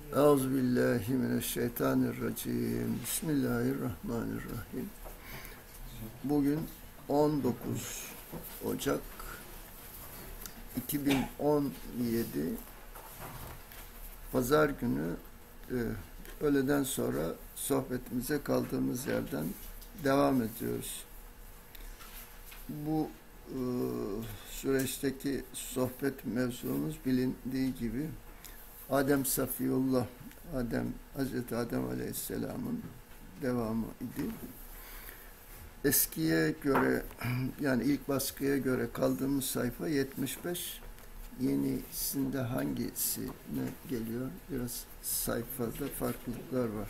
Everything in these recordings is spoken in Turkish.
Euzubillahimineşşeytanirracim. Bismillahirrahmanirrahim. Bugün 19 Ocak 2017 Pazar günü öğleden sonra sohbetimize kaldığımız yerden devam ediyoruz. Bu süreçteki sohbet mevzumuz bilindiği gibi Adem Safiyullah, Hazreti Adem Aleyhisselam'ın devamı idi. Eskiye göre, yani ilk baskıya göre kaldığımız sayfa 75, yenisinde hangisine geliyor? Biraz sayfada farklılıklar var.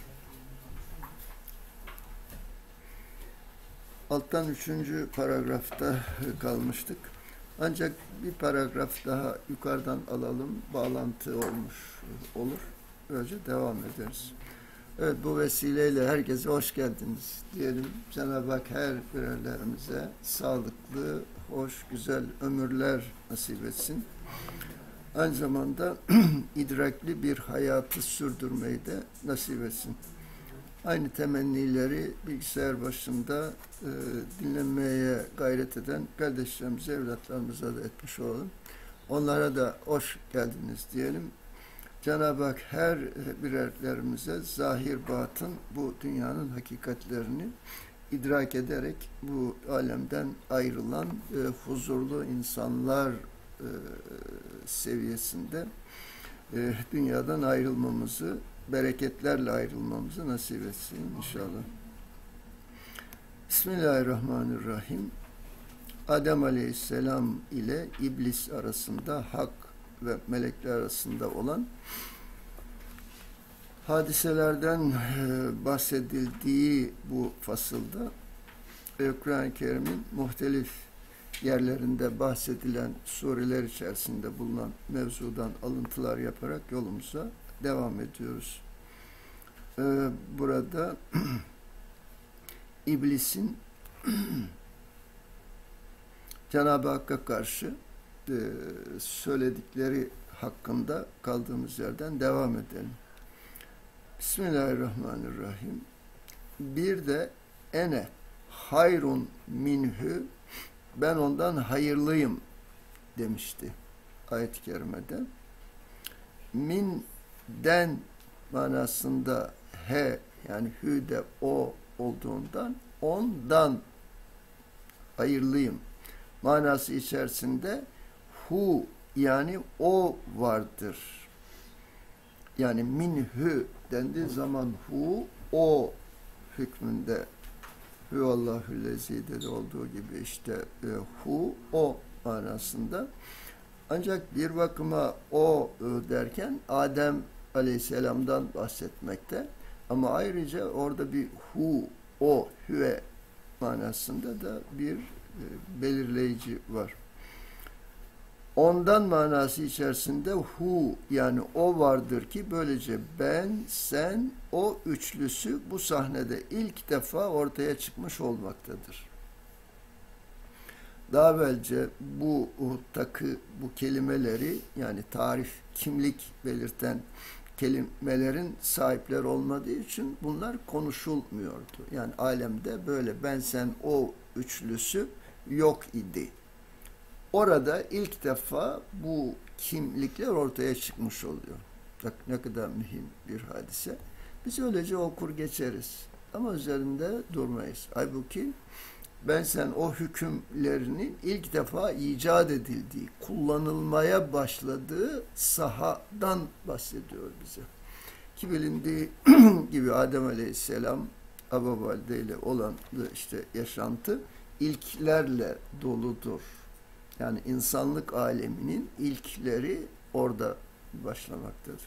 Alttan 3. paragrafta kalmıştık. Ancak bir paragraf daha yukarıdan alalım, bağlantı olur. Böylece devam ederiz. Evet, bu vesileyle herkese hoş geldiniz diyelim. Cenab-ı Hak her birerlerimize sağlıklı, hoş, güzel ömürler nasip etsin. Aynı zamanda idrakli bir hayatı sürdürmeyi de nasip etsin. Aynı temennileri bilgisayar başında dinlemeye gayret eden kardeşlerimize, evlatlarımıza da etmiş olalım. Onlara da hoş geldiniz diyelim. Cenab-ı Hak her birerlerimize zahir batın bu dünyanın hakikatlerini idrak ederek bu alemden ayrılan huzurlu insanlar seviyesinde dünyadan ayrılmamızı, bereketlerle ayrılmamızı nasip etsin inşallah. Bismillahirrahmanirrahim. Adem Aleyhisselam ile İblis arasında, hak ve melekler arasında olan hadiselerden bahsedildiği bu fasılda Kur'an-ı Kerim'in muhtelif yerlerinde bahsedilen sureler içerisinde bulunan mevzudan alıntılar yaparak yolumuza devam ediyoruz. Burada İblisin Cenab-ı Hakk'a karşı söyledikleri hakkında kaldığımız yerden devam edelim. Bismillahirrahmanirrahim. Bir de ene hayrun minhü, ben ondan hayırlıyım demişti ayet-i kerimede. Min'den manasında he, yani hü de o olduğundan ondan hayırlıyım manası içerisinde hu, yani o vardır. Yani minhü dendiği zaman hu, o hükmünde Hüvallahüllezî'de de olduğu gibi işte hu, o manasında. Ancak bir bakıma o derken Adem Aleyhisselam'dan bahsetmekte. Ama ayrıca orada bir hu, o, hüve manasında da bir belirleyici var. Ondan manası içerisinde hu, yani o vardır ki böylece ben, sen, o üçlüsü bu sahnede ilk defa ortaya çıkmış olmaktadır. Daha evvelce bu takı, bu kelimeleri, yani tarif, kimlik belirten kelimelerin sahipleri olmadığı için bunlar konuşulmuyordu. Yani alemde böyle ben, sen, o üçlüsü yok idi. Orada ilk defa bu kimlikler ortaya çıkmış oluyor. Bak ne kadar mühim bir hadise. Biz öylece okur geçeriz. Ama üzerinde durmayız. Halbuki ben, sen, o hükümlerinin ilk defa icat edildiği, kullanılmaya başladığı sahadan bahsediyor bize. Ki bilindiği gibi Adem Aleyhisselam Havva Valide ile olan işte yaşantı ilklerle doludur. Yani insanlık aleminin ilkleri orada başlamaktadır.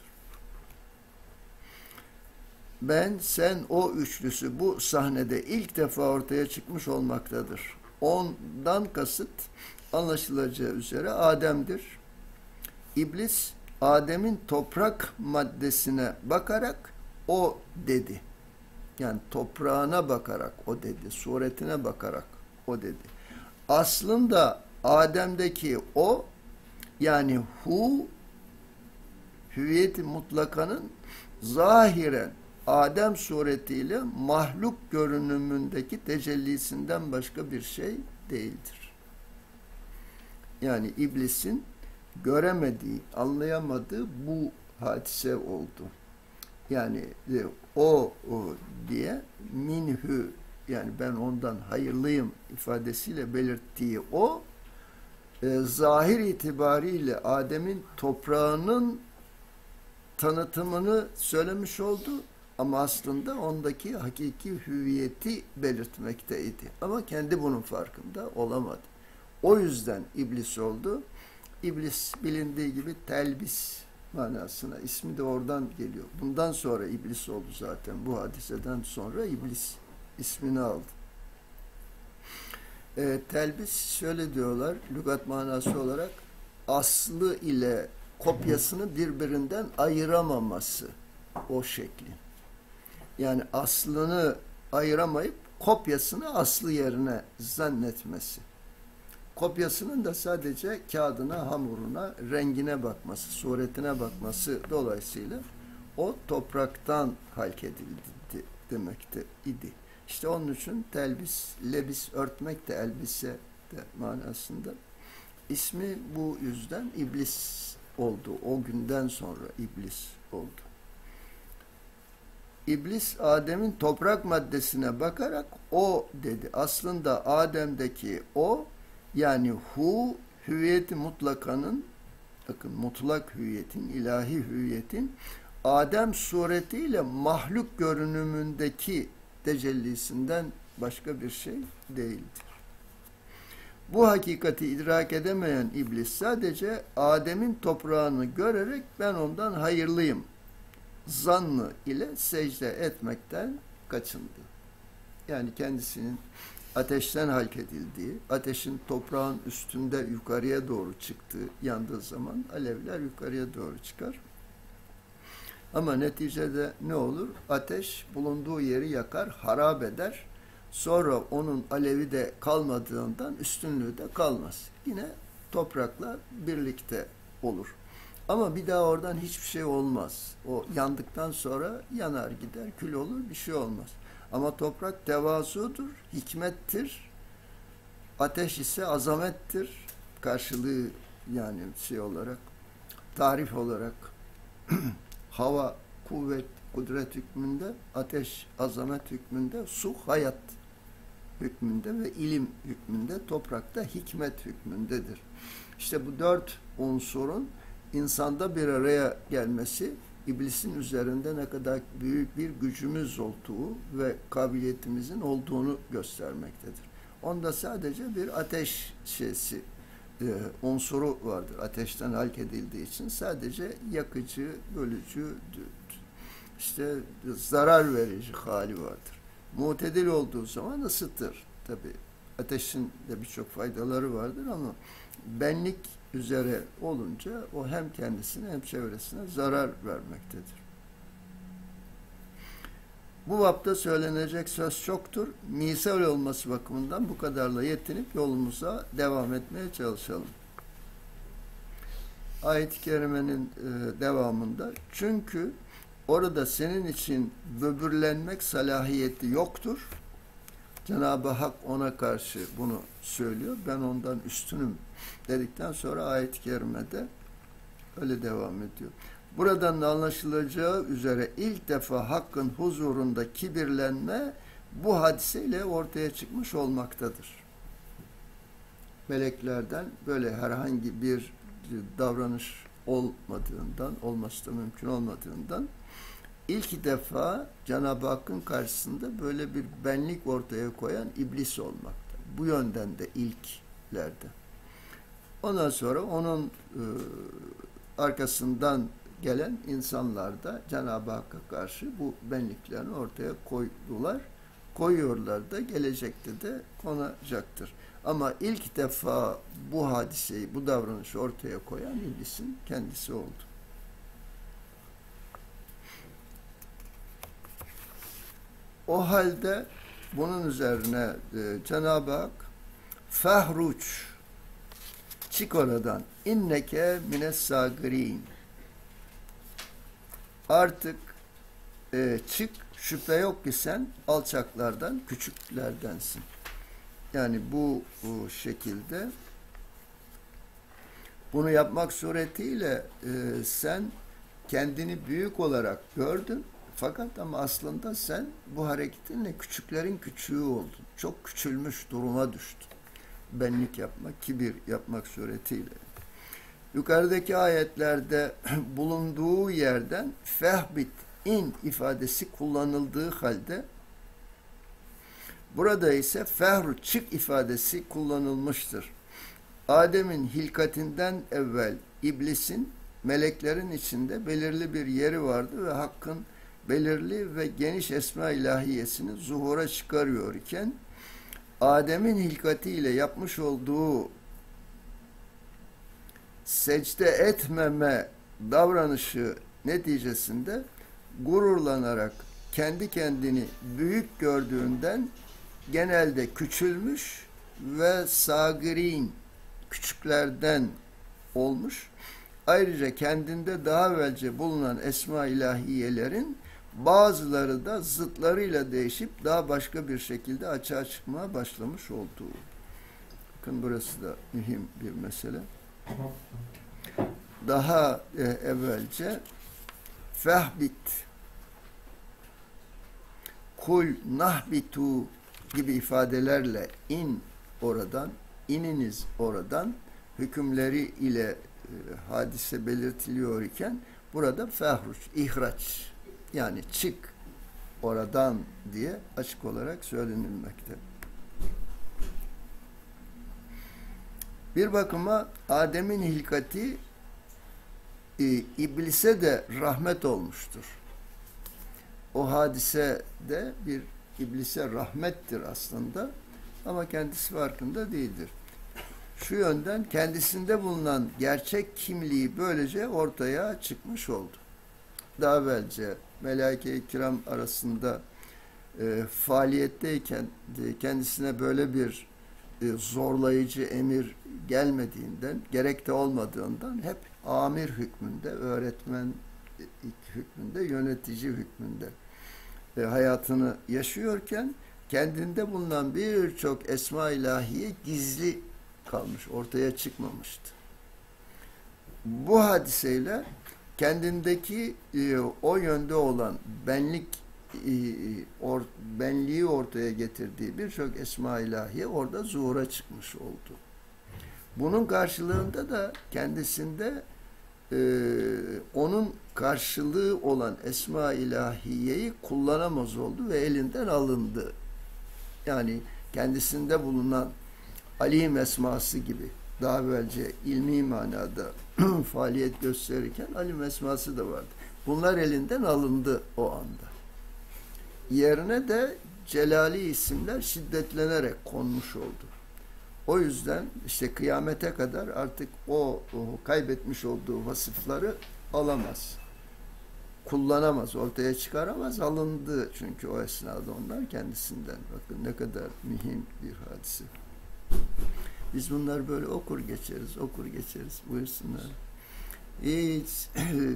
Ben, sen, o üçlüsü bu sahnede ilk defa ortaya çıkmış olmaktadır. Ondan kasıt anlaşılacağı üzere Adem'dir. İblis, Adem'in toprak maddesine bakarak o dedi. Yani toprağına bakarak o dedi, suretine bakarak o dedi. Aslında Adem'deki o, yani hu, hüviyeti mutlakanın zahiren Adem suretiyle mahluk görünümündeki tecellisinden başka bir şey değildir. Yani iblisin göremediği, anlayamadığı bu hadise oldu. Yani o diye minhü, yani ben ondan hayırlıyım ifadesiyle belirttiği o, zahir itibariyle Adem'in toprağının tanıtımını söylemiş oldu ama aslında ondaki hakiki hüviyeti belirtmekteydi. Ama kendi bunun farkında olamadı. O yüzden iblis oldu. İblis bilindiği gibi telbis manasına, ismi de oradan geliyor. Bundan sonra iblis oldu zaten. Bu hadiseden sonra iblis ismini aldı. Telbis şöyle diyorlar, lügat manası olarak aslı ile kopyasını birbirinden ayıramaması, o şekli. Yani aslını ayıramayıp kopyasını aslı yerine zannetmesi. Kopyasının da sadece kağıdına, hamuruna, rengine bakması, suretine bakması dolayısıyla o topraktan halkedildi demekte idi. İşte onun için telbis, lebis, örtmek de, elbise de manasında. İsmi bu yüzden iblis oldu. O günden sonra iblis oldu. İblis Adem'in toprak maddesine bakarak o dedi. Aslında Adem'deki o, yani hu, hüviyeti mutlakanın, bakın mutlak hüviyetin, ilahi hüviyetin Adem suretiyle mahluk görünümündeki tecellisinden başka bir şey değildir. Bu hakikati idrak edemeyen iblis sadece Adem'in toprağını görerek ben ondan hayırlıyım zannı ile secde etmekten kaçındı. Yani kendisinin ateşten halkedildiği, ateşin toprağın üstünde yukarıya doğru çıktığı, yandığı zaman alevler yukarıya doğru çıkar. Ama neticede ne olur? Ateş bulunduğu yeri yakar, harap eder. Sonra onun alevi de kalmadığından üstünlüğü de kalmaz. Yine toprakla birlikte olur. Ama bir daha oradan hiçbir şey olmaz. O yandıktan sonra yanar gider, kül olur, bir şey olmaz. Ama toprak tevazudur, hikmettir. Ateş ise azamettir. Karşılığı yani şey olarak, tarif olarak hava, kuvvet, kudret hükmünde, ateş, azamet hükmünde, su, hayat hükmünde ve ilim hükmünde, toprakta hikmet hükmündedir. İşte bu dört unsurun insanda bir araya gelmesi, iblisin üzerinde ne kadar büyük bir gücümüz olduğu ve kabiliyetimizin olduğunu göstermektedir. Onda sadece bir ateş şeysi, unsuru vardır. Ateşten halkedildiği için sadece yakıcı, bölücü, işte zarar verici hali vardır. Mutedil olduğu zaman ısıtır. Tabi ateşin de birçok faydaları vardır ama benlik üzere olunca o hem kendisine hem çevresine zarar vermektedir. Bu bapta söylenecek söz çoktur. Misal olması bakımından bu kadarla yetinip yolumuza devam etmeye çalışalım. Ayet-i kerimenin devamında, çünkü orada senin için böbürlenmek salahiyeti yoktur. Cenab-ı Hak ona karşı bunu söylüyor. Ben ondan üstünüm dedikten sonra ayet-i kerimede öyle devam ediyor. Buradan da anlaşılacağı üzere ilk defa Hakk'ın huzurunda kibirlenme bu hadiseyle ortaya çıkmış olmaktadır. Meleklerden böyle herhangi bir davranış olmadığından, olması da mümkün olmadığından ilk defa Cenab-ı Hakk'ın karşısında böyle bir benlik ortaya koyan iblis olmakta. Bu yönden de ilklerde. Ondan sonra onun arkasından gelen insanlar da Cenab-ı Hakk'a karşı bu benliklerini ortaya koydular. Koyuyorlar da gelecekte de konacaktır. Ama ilk defa bu hadiseyi, bu davranışı ortaya koyan iblisin kendisi oldu. O halde bunun üzerine Cenab-ı Hak fehruç, çık oradan, inneke mines sagirin, Artık çık, şüphe yok ki sen alçaklardan, küçüklerdensin. Yani bu şekilde bunu yapmak suretiyle sen kendini büyük olarak gördün. Fakat ama aslında sen bu hareketinle küçüklerin küçüğü oldun. Çok küçülmüş duruma düştün. Benlik yapmak, kibir yapmak suretiyle. Yukarıdaki ayetlerde bulunduğu yerden fehbit in ifadesi kullanıldığı halde burada ise fehru çık ifadesi kullanılmıştır. Adem'in hilkatinden evvel iblisin meleklerin içinde belirli bir yeri vardı ve Hakk'ın belirli ve geniş esma ilahiyesini zuhura çıkarıyor iken Adem'in hilkatiyle yapmış olduğu secde etmeme davranışı neticesinde gururlanarak kendi kendini büyük gördüğünden genelde küçülmüş ve sagirin küçüklerden olmuş. Ayrıca kendinde daha evvelce bulunan esma ilahiyelerin bazıları da zıtlarıyla değişip daha başka bir şekilde açığa çıkmaya başlamış olduğu. Bakın burası da mühim bir mesele. Daha evvelce fehbit, kul nahbitu gibi ifadelerle in oradan, ininiz oradan hükümleri ile hadise belirtiliyor iken burada fehruç, ihraç yani çık oradan diye açık olarak söylenilmekte. Bir bakıma Adem'in hilkati iblise de rahmet olmuştur. O hadise de bir iblise rahmettir aslında ama kendisi farkında değildir. Şu yönden kendisinde bulunan gerçek kimliği böylece ortaya çıkmış oldu. Daha evvelce melaike-i kiram arasında faaliyetteyken kendisine böyle bir zorlayıcı emir gelmediğinden, gerek de olmadığından hep amir hükmünde, öğretmen hükmünde, yönetici hükmünde hayatını yaşıyorken kendinde bulunan birçok esma ilahiye gizli kalmış, ortaya çıkmamıştı. Bu hadiseyle kendindeki o yönde olan benliği ortaya getirdiği birçok esma ilahiye orada zuhura çıkmış oldu. Bunun karşılığında da kendisinde onun karşılığı olan esma ilahiyeyi kullanamaz oldu ve elinden alındı. Yani kendisinde bulunan alim esması gibi daha evvelce ilmi manada faaliyet gösterirken alim esması da vardı. Bunlar elinden alındı o anda. Yerine de celali isimler şiddetlenerek konmuş oldu. O yüzden işte kıyamete kadar artık o kaybetmiş olduğu vasıfları alamaz. Kullanamaz, ortaya çıkaramaz. Alındı çünkü o esnada onlar kendisinden. Bakın ne kadar mühim bir hadise. Biz bunlar böyle okur geçeriz. Buyursunlar. Hiç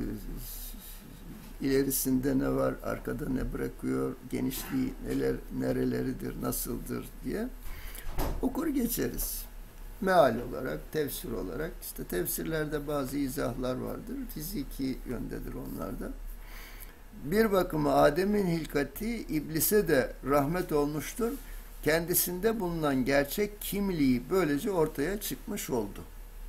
ilerisinde ne var, arkada ne bırakıyor, genişliği nereleridir, nasıldır diye okur geçeriz. Meal olarak, tefsir olarak, işte tefsirlerde bazı izahlar vardır, fiziki yöndedir onlarda. Bir bakıma Adem'in hilkati iblise de rahmet olmuştur. Kendisinde bulunan gerçek kimliği böylece ortaya çıkmış oldu.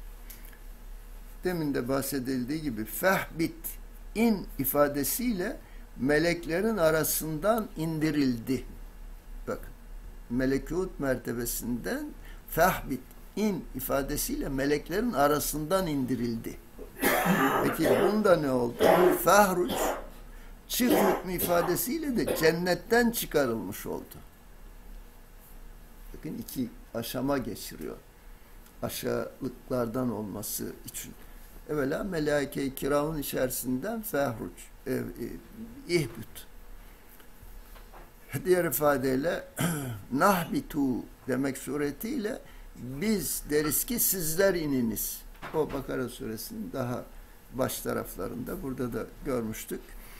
Demin de bahsedildiği gibi fehbit in ifadesiyle meleklerin arasından indirildi. Bakın, melekut mertebesinden fehbit in ifadesiyle meleklerin arasından indirildi. Peki bunda ne oldu? Fehruç çık hükmü ifadesiyle de cennetten çıkarılmış oldu. Bakın iki aşama geçiriyor. Aşağılıklardan olması için. Evvela melaike-i kiramın içerisinden fehruç, ihbüt. Diğer ifadeyle nahbitu demek suretiyle biz deriz ki sizler ininiz. O Bakara suresinin daha baş taraflarında burada da görmüştük.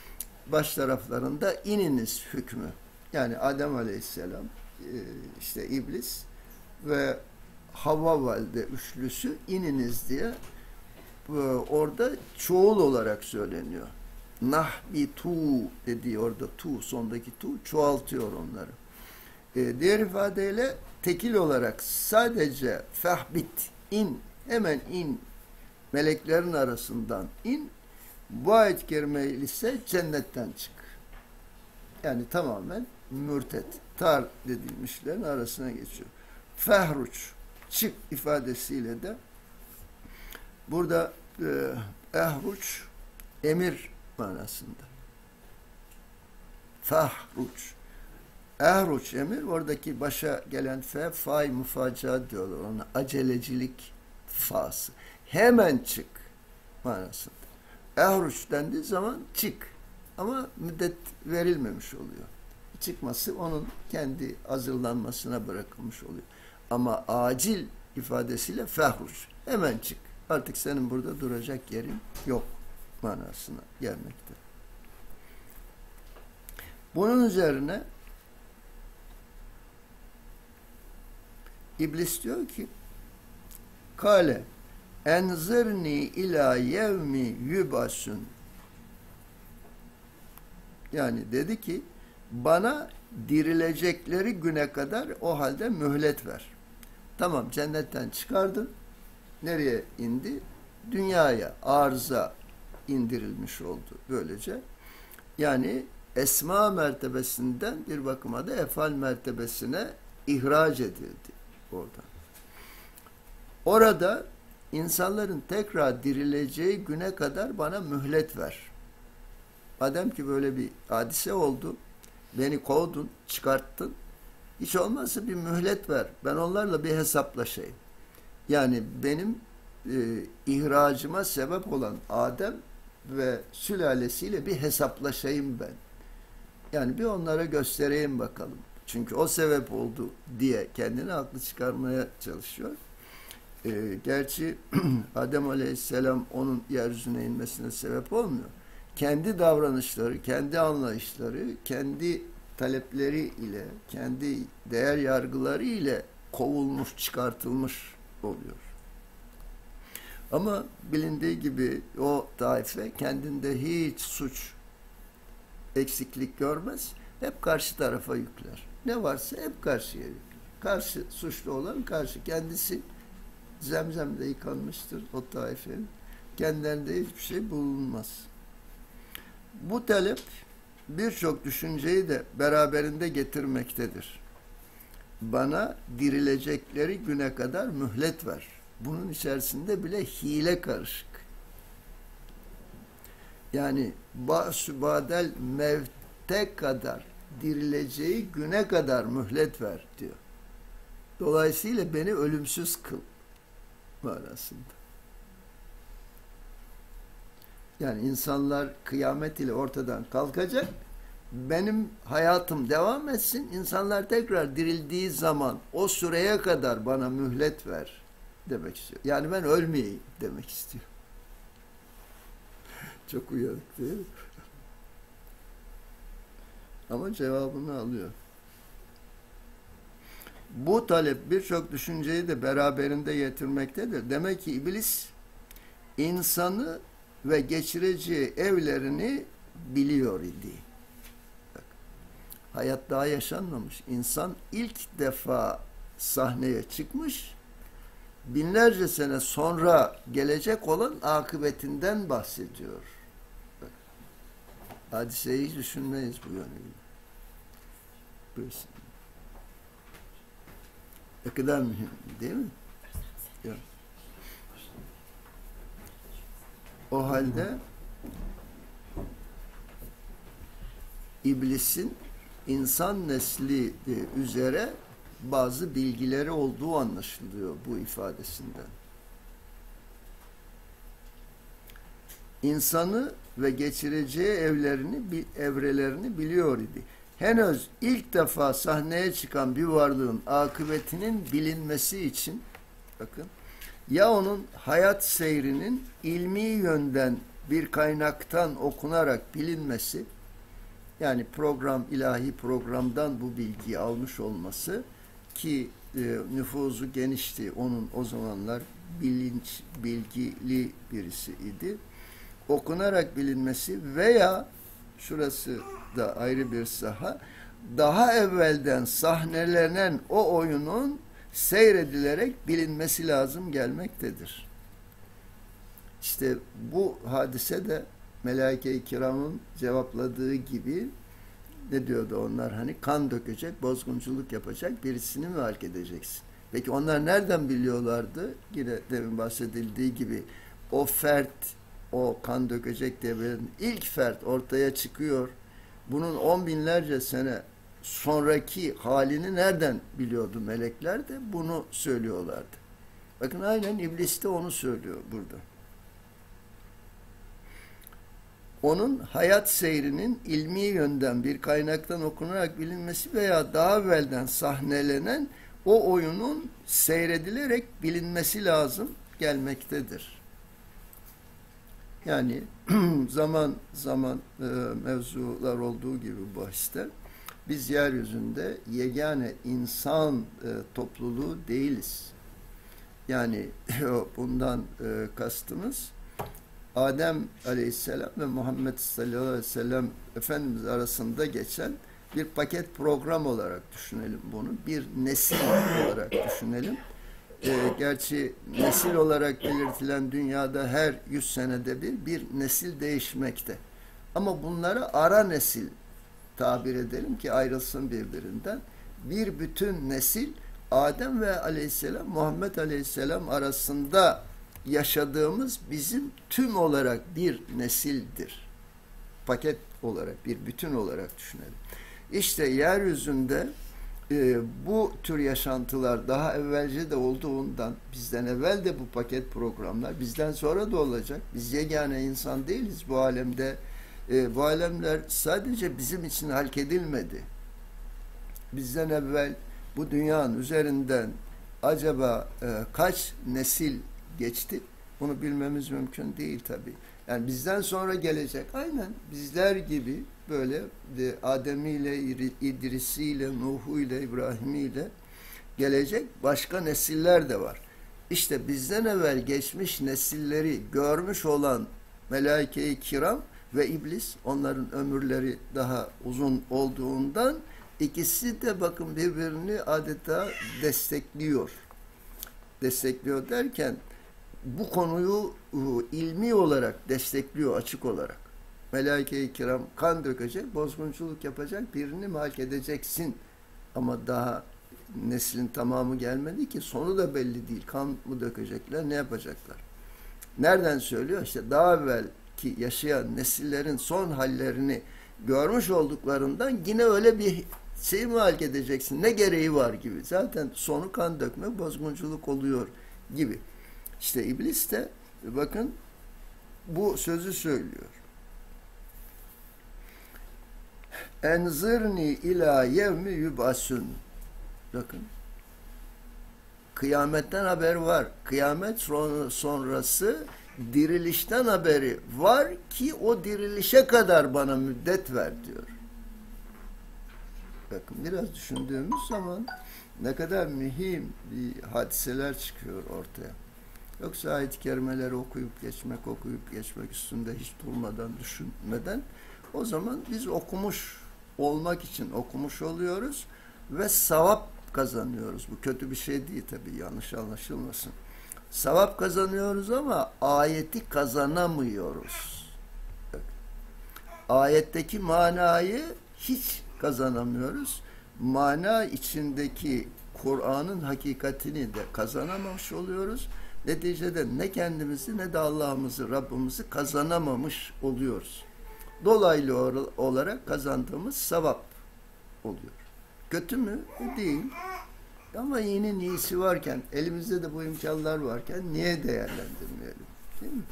baş taraflarında ininiz hükmü. Yani Adem Aleyhisselam, işte iblis ve Havva valide üçlüsü ininiz diye orada çoğul olarak söyleniyor. Nahbitu dediği orada tu, sondaki tu çoğaltıyor onları. Diğer ifadeyle tekil olarak sadece fahbit, in, hemen in, meleklerin arasından in, bu ayet-i kerime ise cennetten çık. Yani tamamen mürtet, tar edilmişlerin arasına geçiyor. Fehruç, çık ifadesiyle de burada ehruç, emir manasında. Fehruç. Ehruç emir, oradaki başa gelen fe, fay mufaca diyorlar ona. Acelecilik fası. Hemen çık manasında. Ehruç dendiği zaman çık. Ama müddet verilmemiş oluyor. Çıkması onun kendi hazırlanmasına bırakılmış oluyor. Ama acil ifadesiyle fehruç. Hemen çık. Artık senin burada duracak yerin yok manasına gelmekte. Bunun üzerine İblis diyor ki Kale enzirni ila yevmi yubasun, yani dedi ki bana dirilecekleri güne kadar o halde mühlet ver. Tamam, cennetten çıkardın. Nereye indi? Dünyaya, arıza indirilmiş oldu böylece. Yani esma mertebesinden bir bakıma da efal mertebesine ihraç edildi oradan. Orada insanların tekrar dirileceği güne kadar bana mühlet ver. Madem ki böyle bir hadise oldu, beni kovdun, çıkarttın, hiç olmazsa bir mühlet ver. Ben onlarla bir hesaplaşayım. Yani benim ihracıma sebep olan Adem ve sülalesiyle bir hesaplaşayım ben. Yani bir onlara göstereyim bakalım. Çünkü o sebep oldu diye kendini haklı çıkarmaya çalışıyor. Gerçi Adem Aleyhisselam onun yeryüzüne inmesine sebep olmuyor. Kendi davranışları, kendi anlayışları, kendi talepleri ile, kendi değer yargıları ile kovulmuş, çıkartılmış oluyor. Ama bilindiği gibi o taife kendinde hiç suç, eksiklik görmez. Hep karşı tarafa yükler. Ne varsa hep karşıya yükler. Karşı suçlu olan karşı. Kendisi zemzemde yıkanmıştır o taifenin. Kendilerinde hiçbir şey bulunmaz. Bu talep birçok düşünceyi de beraberinde getirmektedir. Bana dirilecekleri güne kadar mühlet ver. Bunun içerisinde bile hile karışık. Yani ba'sübadel mevte kadar, dirileceği güne kadar mühlet ver diyor. Dolayısıyla beni ölümsüz kıl manasında. Yani insanlar kıyamet ile ortadan kalkacak, benim hayatım devam etsin, insanlar tekrar dirildiği zaman o süreye kadar bana mühlet ver demek istiyor. Yani ben ölmeyeyim demek istiyor. Çok uyanık değil mi? Ama cevabını alıyor. Bu talep birçok düşünceyi de beraberinde getirmektedir. Demek ki iblis insanı ve geçireceği evlerini biliyor idi. Bak, hayat daha yaşanmamış. İnsan ilk defa sahneye çıkmış, binlerce sene sonra gelecek olan akıbetinden bahsediyor. Bak, hadiseyi hiç düşünmeyiz bu yönüyle. Buyursun. Ne kadar mühim, değil mi? Ya. O halde iblisin insan nesli üzere bazı bilgileri olduğu anlaşılıyor bu ifadesinden. İnsanı ve geçireceği evrelerini biliyor idi. Henüz ilk defa sahneye çıkan bir varlığın akıbetinin bilinmesi için, bakın, ya onun hayat seyrinin ilmi yönden bir kaynaktan okunarak bilinmesi, Yani program, ilahi programdan bu bilgiyi almış olması ki nüfuzu genişti. Onun o zamanlar bilgili birisi idi. Okunarak bilinmesi veya şurası da ayrı bir saha, daha evvelden sahnelenen o oyunun seyredilerek bilinmesi lazım gelmektedir. İşte bu hadise de Melaike-i Kiram'ın cevapladığı gibi ne diyordu onlar, hani kan dökecek, bozgunculuk yapacak birisini mi fark edeceksin? Peki onlar nereden biliyorlardı? Yine demin bahsedildiği gibi o fert, o kan dökecek diye belirlen ilk fert ortaya çıkıyor. Bunun 10 binlerce sene sonraki halini nereden biliyordu melekler de bunu söylüyorlardı. Bakın aynen iblis de onu söylüyor burada. Onun hayat seyrinin ilmi yönden bir kaynaktan okunarak bilinmesi veya daha evvelden sahnelenen o oyunun seyredilerek bilinmesi lazım gelmektedir. Yani zaman zaman mevzular olduğu gibi bu bahiste biz yeryüzünde yegane insan topluluğu değiliz. Yani bundan kastımız Adem Aleyhisselam ve Muhammed sallallahu aleyhi ve sellem Efendimiz arasında geçen bir paket program olarak düşünelim bunu. Bir nesil olarak düşünelim. Gerçi nesil olarak belirtilen dünyada her 100 senede bir nesil değişmekte. Ama bunları ara nesil tabir edelim ki ayrılsın birbirinden. Bir bütün nesil Adem ve Aleyhisselam, Muhammed Aleyhisselam arasında yaşadığımız bizim tüm olarak bir nesildir. Paket olarak, bir bütün olarak düşünelim. İşte yeryüzünde bu tür yaşantılar daha evvelce de olduğundan, bizden evvel de bu paket programlar, bizden sonra da olacak. Biz yegane insan değiliz bu alemde. Bu alemler sadece bizim için halk edilmedi. Bizden evvel bu dünyanın üzerinden acaba kaç nesil geçti? Bunu bilmemiz mümkün değil tabii. Yani bizden sonra gelecek aynen bizler gibi böyle Adem'iyle, İdris'iyle, Nuh'uyla, İbrahim'iyle gelecek başka nesiller de var. İşte bizden evvel geçmiş nesilleri görmüş olan Melaike-i Kiram ve iblis, onların ömürleri daha uzun olduğundan ikisi de bakın birbirini adeta destekliyor. Destekliyor derken bu konuyu ilmi olarak destekliyor açık olarak. Melaike-i Kiram kan dökecek, bozgunculuk yapacak, birini mi halk edeceksin? Ama daha neslin tamamı gelmedi ki, sonu da belli değil. Kan mı dökecekler, ne yapacaklar? Nereden söylüyor? İşte daha evvelki yaşayan nesillerin son hallerini görmüş olduklarından yine öyle bir şey mi halk edeceksin? Ne gereği var gibi. Zaten sonu kan dökme, bozgunculuk oluyor gibi. İşte iblis de bakın bu sözü söylüyor. Enzirni ila yevmi yub'asun. Bakın. Kıyametten haber var. Kıyamet sonrası dirilişten haberi var ki o dirilişe kadar bana müddet ver diyor. Bakın biraz düşündüğümüz zaman ne kadar mühim bir hadiseler çıkıyor ortaya. Yoksa ayet-i kerimeleri okuyup geçmek üstünde hiç durmadan, düşünmeden o zaman biz okumuş olmak için okumuş oluyoruz ve sevap kazanıyoruz. Bu kötü bir şey değil tabii, yanlış anlaşılmasın. Sevap kazanıyoruz ama ayeti kazanamıyoruz. Ayetteki manayı hiç kazanamıyoruz. Mana içindeki Kur'an'ın hakikatini de kazanamamış oluyoruz. Neticede ne kendimizi ne de Allah'ımızı, Rabbimizi kazanamamış oluyoruz. Dolaylı olarak kazandığımız sevap oluyor. Kötü mü? Değil. Ama iyinin iyisi varken, elimizde de bu imkanlar varken niye değerlendirmeyelim? Değil mi?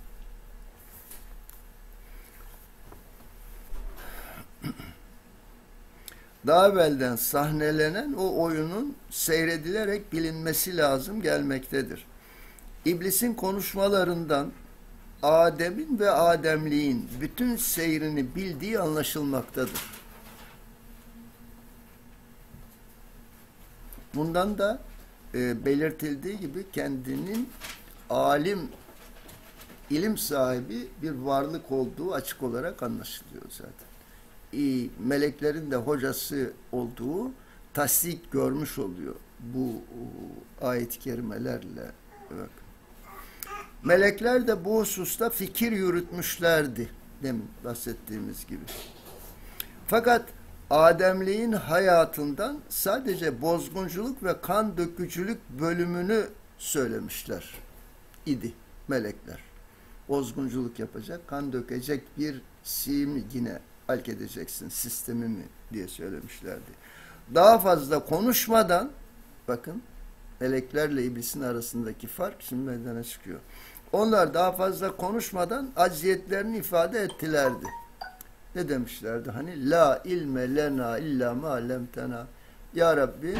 Daha evvelden sahnelenen o oyunun seyredilerek bilinmesi lazım gelmektedir. İblisin konuşmalarından Adem'in ve Ademliğin bütün seyrini bildiği anlaşılmaktadır. Bundan da belirtildiği gibi kendinin alim, ilim sahibi bir varlık olduğu açık olarak anlaşılıyor zaten. Meleklerin de hocası olduğu tasdik görmüş oluyor bu ayet-i kerimelerle. Evet. Melekler de bu hususta fikir yürütmüşlerdi demin bahsettiğimiz gibi. Fakat Ademliğin hayatından sadece bozgunculuk ve kan dökücülük bölümünü söylemişler idi melekler. Bozgunculuk yapacak, kan dökecek bir mi yine halk edeceksin, sistemi mi diye söylemişlerdi. Daha fazla konuşmadan, bakın meleklerle iblisin arasındaki fark şimdi meydana çıkıyor. Onlar daha fazla konuşmadan acziyetlerini ifade ettilerdi. Ne demişlerdi? Hani la ilme lena illa ma lemtena. Ya Rabbi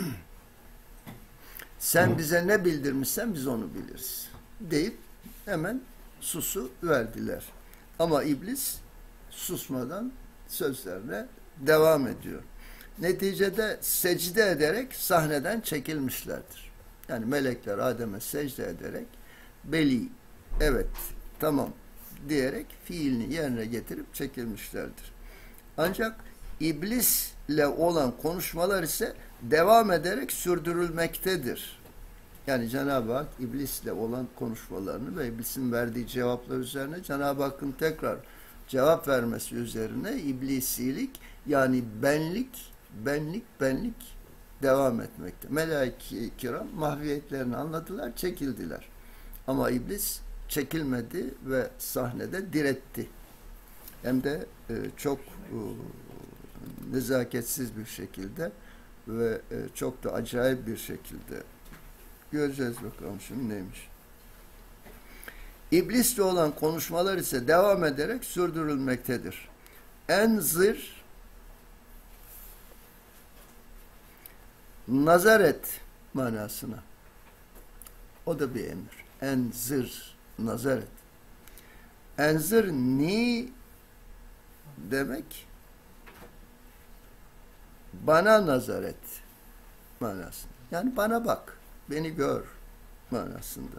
sen bize ne bildirmişsen biz onu biliriz deyip hemen susu verdiler. Ama iblis susmadan sözlerine devam ediyor. Neticede secde ederek sahneden çekilmişlerdir. Yani melekler Adem'e secde ederek beli, evet, tamam diyerek fiilini yerine getirip çekilmişlerdir. Ancak iblisle olan konuşmalar ise devam ederek sürdürülmektedir. Yani Cenab-ı Hak iblisle olan konuşmalarını ve iblisin verdiği cevaplar üzerine Cenab-ı Hakk'ın tekrar cevap vermesi üzerine iblisilik, yani benlik devam etmekte. Melaike-i kiram mahviyetlerini anladılar, çekildiler. Ama iblis çekilmedi ve sahnede diretti. Hem de çok nezaketsiz bir şekilde ve çok da acayip bir şekilde. Göreceğiz bakalım şimdi neymiş. İblisle olan konuşmalar ise devam ederek sürdürülmektedir. Enzir, nazar et manasına. O da bir emir. Enzir, nazar et. Enzir ni demek bana nazar et manasında. Yani bana bak, beni gör manasında.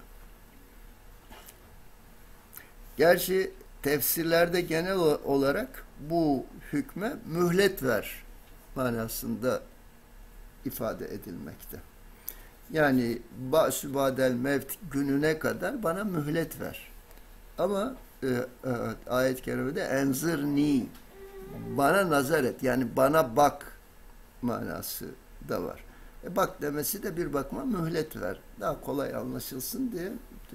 Gerçi tefsirlerde genel olarak bu hükme mühlet ver manasında ifade edilmekte. Yani ba'sü ba'del mevt gününe kadar bana mühlet ver. Ama ayet-i kerimede enzirni, bana nazar et, yani bana bak manası da var. Bak demesi de bir bakıma mühlet ver. Daha kolay anlaşılsın diye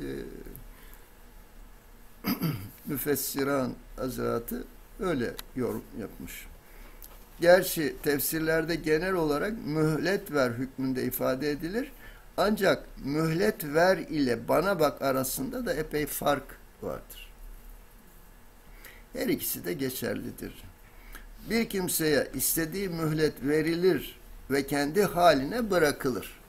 müfessiran hazretleri öyle yorum yapmış. Gerçi tefsirlerde genel olarak mühlet ver hükmünde ifade edilir. Ancak mühlet ver ile bana bak arasında da epey fark vardır. Her ikisi de geçerlidir. Bir kimseye istediği mühlet verilir ve kendi haline bırakılır.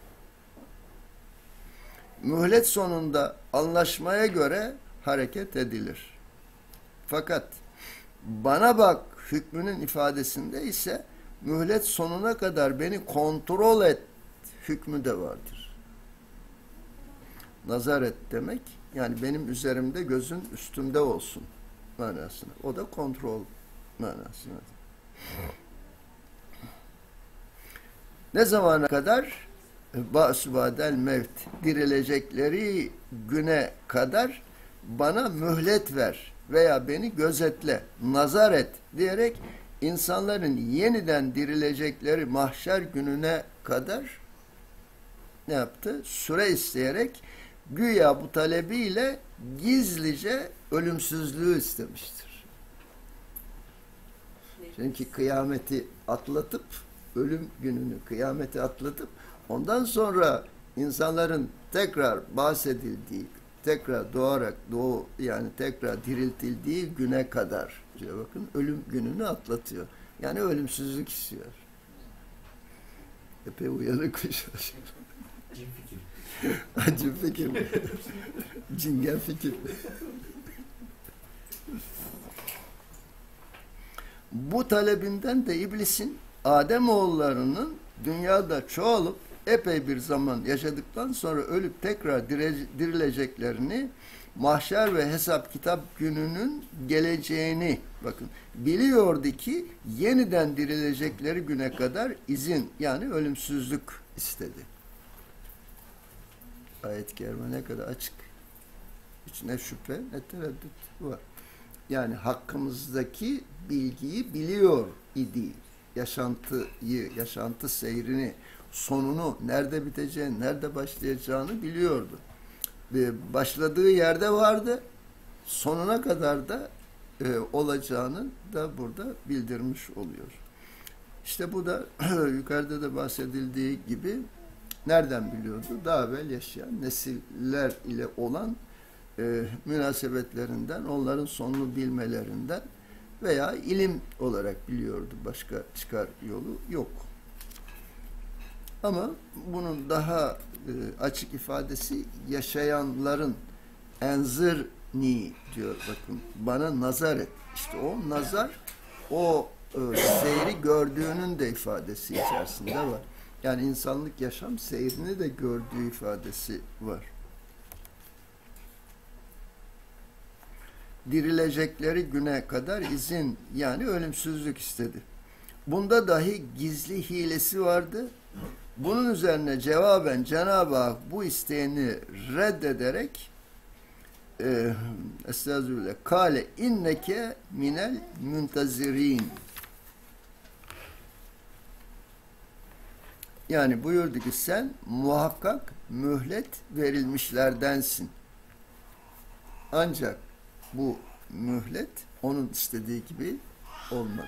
Mühlet sonunda anlaşmaya göre hareket edilir. Fakat bana bak hükmünün ifadesinde ise mühlet sonuna kadar beni kontrol et hükmü de vardır. Nazar et demek, yani benim üzerimde, gözün üstümde olsun manasına. O da kontrol manasına. Ne zamana kadar? Ba'sü ba'del mevt, dirilecekleri güne kadar bana mühlet ver veya beni gözetle, nazar et diyerek insanların yeniden dirilecekleri mahşer gününe kadar ne yaptı? Süre isteyerek güya bu talebiyle gizlice ölümsüzlüğü istemiştir. Çünkü kıyameti atlatıp, ölüm gününü, kıyameti atlatıp ondan sonra insanların tekrar bahsedildiği, tekrar doğarak yani tekrar diriltildiği güne kadar diyor, bakın ölüm gününü atlatıyor. Yani ölümsüzlük istiyor. Epey uyanıkmış. Cin fikir. Cin fikir. Cingen fikir. Bu talebinden de iblisin Ademoğullarının dünyada çoğalıp epey bir zaman yaşadıktan sonra ölüp tekrar dirileceklerini, mahşer ve hesap kitap gününün geleceğini bakın biliyordu ki yeniden dirilecekleri güne kadar izin yani ölümsüzlük istedi. Ayet-i kerime ne kadar açık. Hiç ne şüphe ne tereddüt var. Yani hakkımızdaki bilgiyi biliyor idi. Yaşantıyı, yaşantı seyrini, sonunu, nerede biteceğini, nerede başlayacağını biliyordu. Ve başladığı yerde vardı. Sonuna kadar da olacağını da burada bildirmiş oluyor. İşte bu da yukarıda da bahsedildiği gibi nereden biliyordu? Daha evvel yaşayan nesiller ile olan münasebetlerinden, onların sonunu bilmelerinden veya ilim olarak biliyordu. Başka çıkar yolu yok. Ama bunun daha açık ifadesi yaşayanların enzirni diyor bakın. Bana nazar et. İşte o nazar o seyri gördüğünün de ifadesi içerisinde var. Yani insanlık yaşam seyrini de gördüğü ifadesi var. Dirilecekleri güne kadar izin yani ölümsüzlük istedi. Bunda dahi gizli hilesi vardı. Bunun üzerine cevaben Cenab-ı Hak bu isteğini reddederek estağfirullah kâle inneke minel muntazirin yani buyurdu ki sen muhakkak mühlet verilmişlerdensin. Ancak bu mühlet onun istediği gibi olmadı.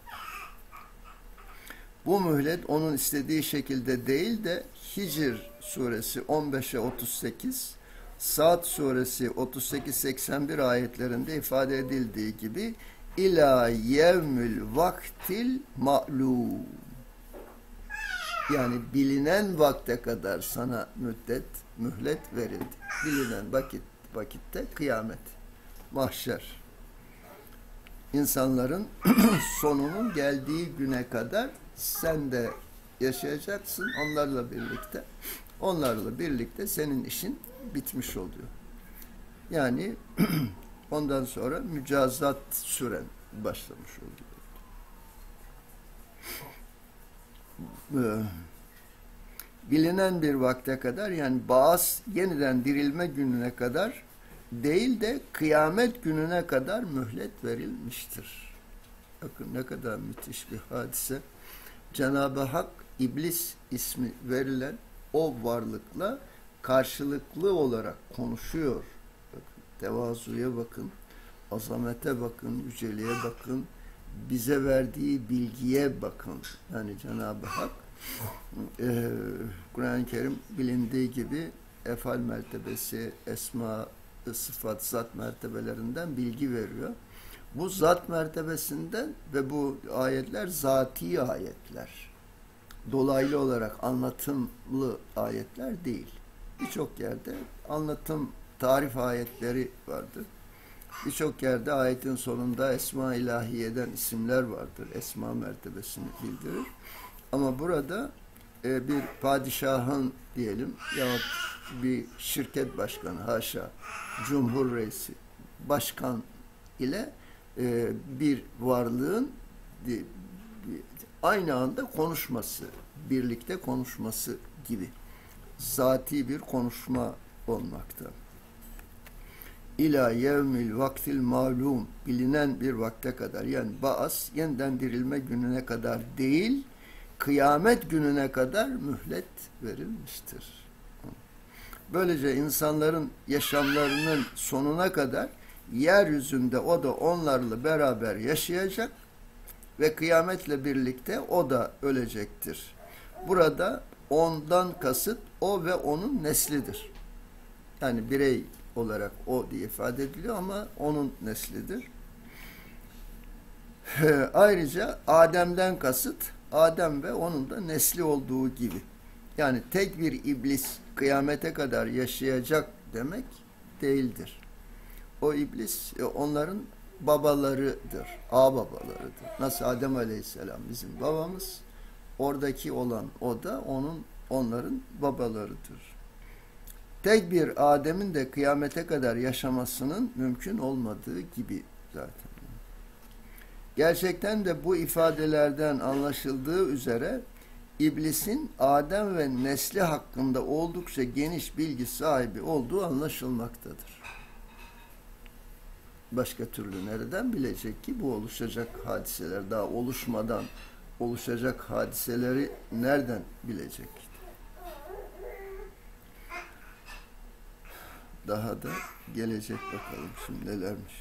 Bu mühlet onun istediği şekilde değil de Hicr suresi 15'e 38, Sad suresi 38-81 ayetlerinde ifade edildiği gibi ila yevmül vaktil ma'lum. Yani bilinen vakte kadar sana mühlet verildi. Bilinen vakitte kıyamet, mahşer. İnsanların sonunun geldiği güne kadar sen de yaşayacaksın onlarla birlikte. Onlarla birlikte senin işin bitmiş oluyor. Yani ondan sonra mücazat süren başlamış oluyor. Bilinen bir vakte kadar yani baas yeniden dirilme gününe kadar değil de kıyamet gününe kadar mühlet verilmiştir. Bakın ne kadar müthiş bir hadise. Cenab-ı Hak iblis ismi verilen o varlıkla karşılıklı olarak konuşuyor. Bakın, tevazuya bakın, azamete bakın, yüceliğe bakın, bize verdiği bilgiye bakın. Yani Cenab-ı Hak Kur'an-ı Kerim bilindiği gibi efal mertebesi, esma, sıfat, zat mertebelerinden bilgi veriyor. Bu zat mertebesinden ve bu ayetler zati ayetler. Dolaylı olarak anlatımlı ayetler değil. Birçok yerde anlatım, tarif ayetleri vardır. Birçok yerde ayetin sonunda esma ilahiyeden isimler vardır. Esma mertebesini bildirir. Ama burada bir padişahın diyelim yahut bir şirket başkanı, haşa, cumhur reisi, başkan ile bir varlığın aynı anda konuşması, birlikte konuşması gibi zati bir konuşma olmakta. İlâ yevmil vaktil malum bilinen bir vakte kadar yani baas yeniden dirilme gününe kadar değil kıyamet gününe kadar mühlet verilmiştir. Böylece insanların yaşamlarının sonuna kadar yeryüzünde o da onlarla beraber yaşayacak ve kıyametle birlikte o da ölecektir. Burada ondan kasıt o ve onun neslidir. Yani birey olarak o diye ifade ediliyor ama onun neslidir. Ayrıca Adem'den kasıt Adem ve onun da nesli olduğu gibi. Yani tek bir iblis kıyamete kadar yaşayacak demek değildir. O iblis onların babalarıdır, ağababalarıdır. Nasıl Adem Aleyhisselam bizim babamız, oradaki olan o da onların babalarıdır. Tek bir Adem'in de kıyamete kadar yaşamasının mümkün olmadığı gibi zaten. Gerçekten de bu ifadelerden anlaşıldığı üzere İblisin Adem ve nesli hakkında oldukça geniş bilgi sahibi olduğu anlaşılmaktadır. Başka türlü nereden bilecek ki bu oluşacak hadiseler, daha oluşmadan oluşacak hadiseleri nereden bilecek? Daha da gelecek bakalım şimdi nelermiş.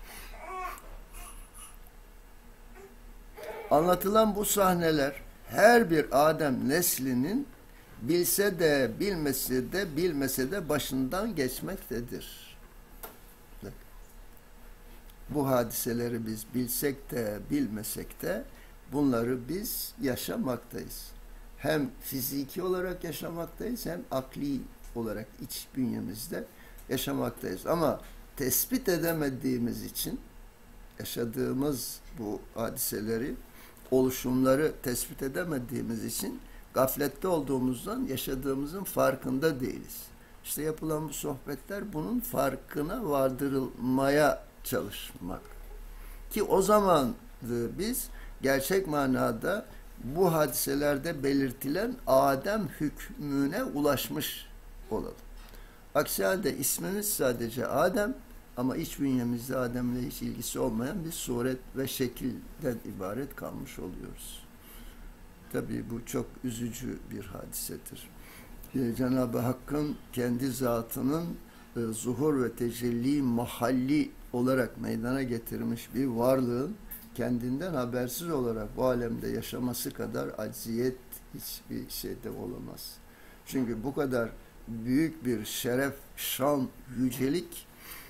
Anlatılan bu sahneler her bir Adem neslinin bilse de bilmese de başından geçmektedir. Bu hadiseleri biz bilsek de bilmesek de bunları biz yaşamaktayız. Hem fiziki olarak yaşamaktayız hem akli olarak iç bünyemizde yaşamaktayız. Ama tespit edemediğimiz için yaşadığımız bu hadiseleri, oluşumları tespit edemediğimiz için gaflette olduğumuzdan yaşadığımızın farkında değiliz. İşte yapılan bu sohbetler bunun farkına vardırılmaya çalışmak. Ki o zaman biz gerçek manada bu hadiselerde belirtilen Adem hükmüne ulaşmış olalım. Aksi halde ismimiz sadece Adem ama iç bünyemizde Adem'le hiç ilgisi olmayan bir suret ve şekilden ibaret kalmış oluyoruz. Tabii bu çok üzücü bir hadisedir. Cenab-ı Hakk'ın kendi zatının zuhur ve tecelli mahalli olarak meydana getirmiş bir varlığın kendinden habersiz olarak bu alemde yaşaması kadar acziyet hiçbir şeyde olamaz. Çünkü bu kadar büyük bir şeref, şan, yücelik,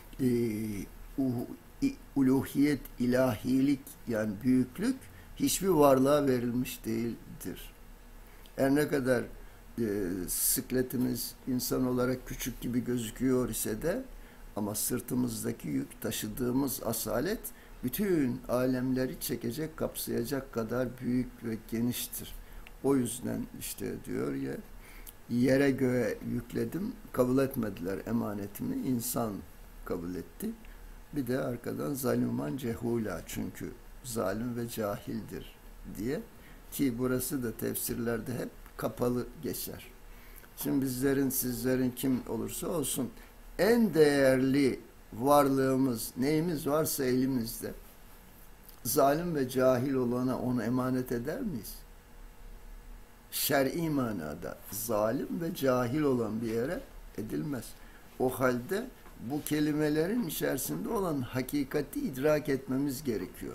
uluhiyet, ilahilik yani büyüklük hiçbir varlığa verilmiş değildir. Her ne kadar sıkletimiz insan olarak küçük gibi gözüküyor ise de ama sırtımızdaki yük, taşıdığımız asalet bütün alemleri çekecek, kapsayacak kadar büyük ve geniştir. O yüzden işte diyor ya, yere göğe yükledim, kabul etmediler emanetimi, insan kabul etti. Bir de arkadan zaliman cehula, çünkü zalim ve cahildir diye, ki burası da tefsirlerde hep kapalı geçer. Şimdi bizlerin, sizlerin kim olursa olsun en değerli varlığımız, neyimiz varsa elimizde, zalim ve cahil olana onu emanet eder miyiz? Şer'i manada zalim ve cahil olan bir yere edilmez. O halde bu kelimelerin içerisinde olan hakikati idrak etmemiz gerekiyor.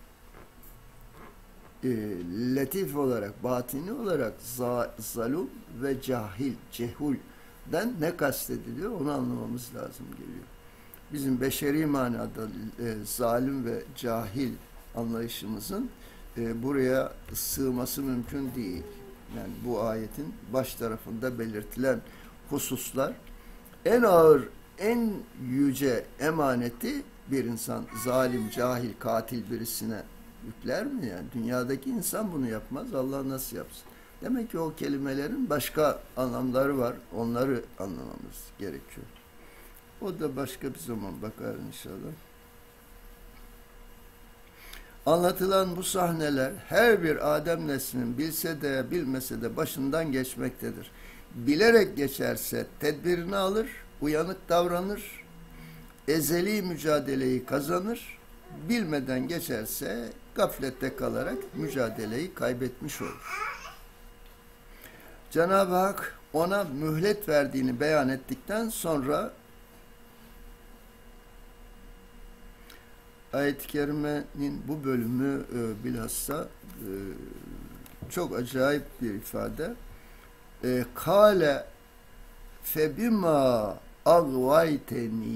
Latif olarak, batini olarak zalim ve cahil, cehulden ne kastediliyor onu anlamamız lazım geliyor. Bizim beşeri manada zalim ve cahil anlayışımızın buraya sığması mümkün değil. Yani bu ayetin baş tarafında belirtilen hususlar en ağır, en yüce emaneti bir insan zalim, cahil, katil birisine yükler mi yani? Dünyadaki insan bunu yapmaz. Allah nasıl yapsın? Demek ki o kelimelerin başka anlamları var. Onları anlamamız gerekiyor. O da başka bir zaman bakar inşallah. Anlatılan bu sahneler her bir Adem neslinin bilse de bilmese de başından geçmektedir. Bilerek geçerse tedbirini alır, uyanık davranır, ezeli mücadeleyi kazanır, bilmeden geçerse gaflette kalarak mücadeleyi kaybetmiş olur. Cenab-ı Hak ona mühlet verdiğini beyan ettikten sonra ayet-i kerimenin bu bölümü bilhassa çok acayip bir ifade. Kâle febimâ agvayteni,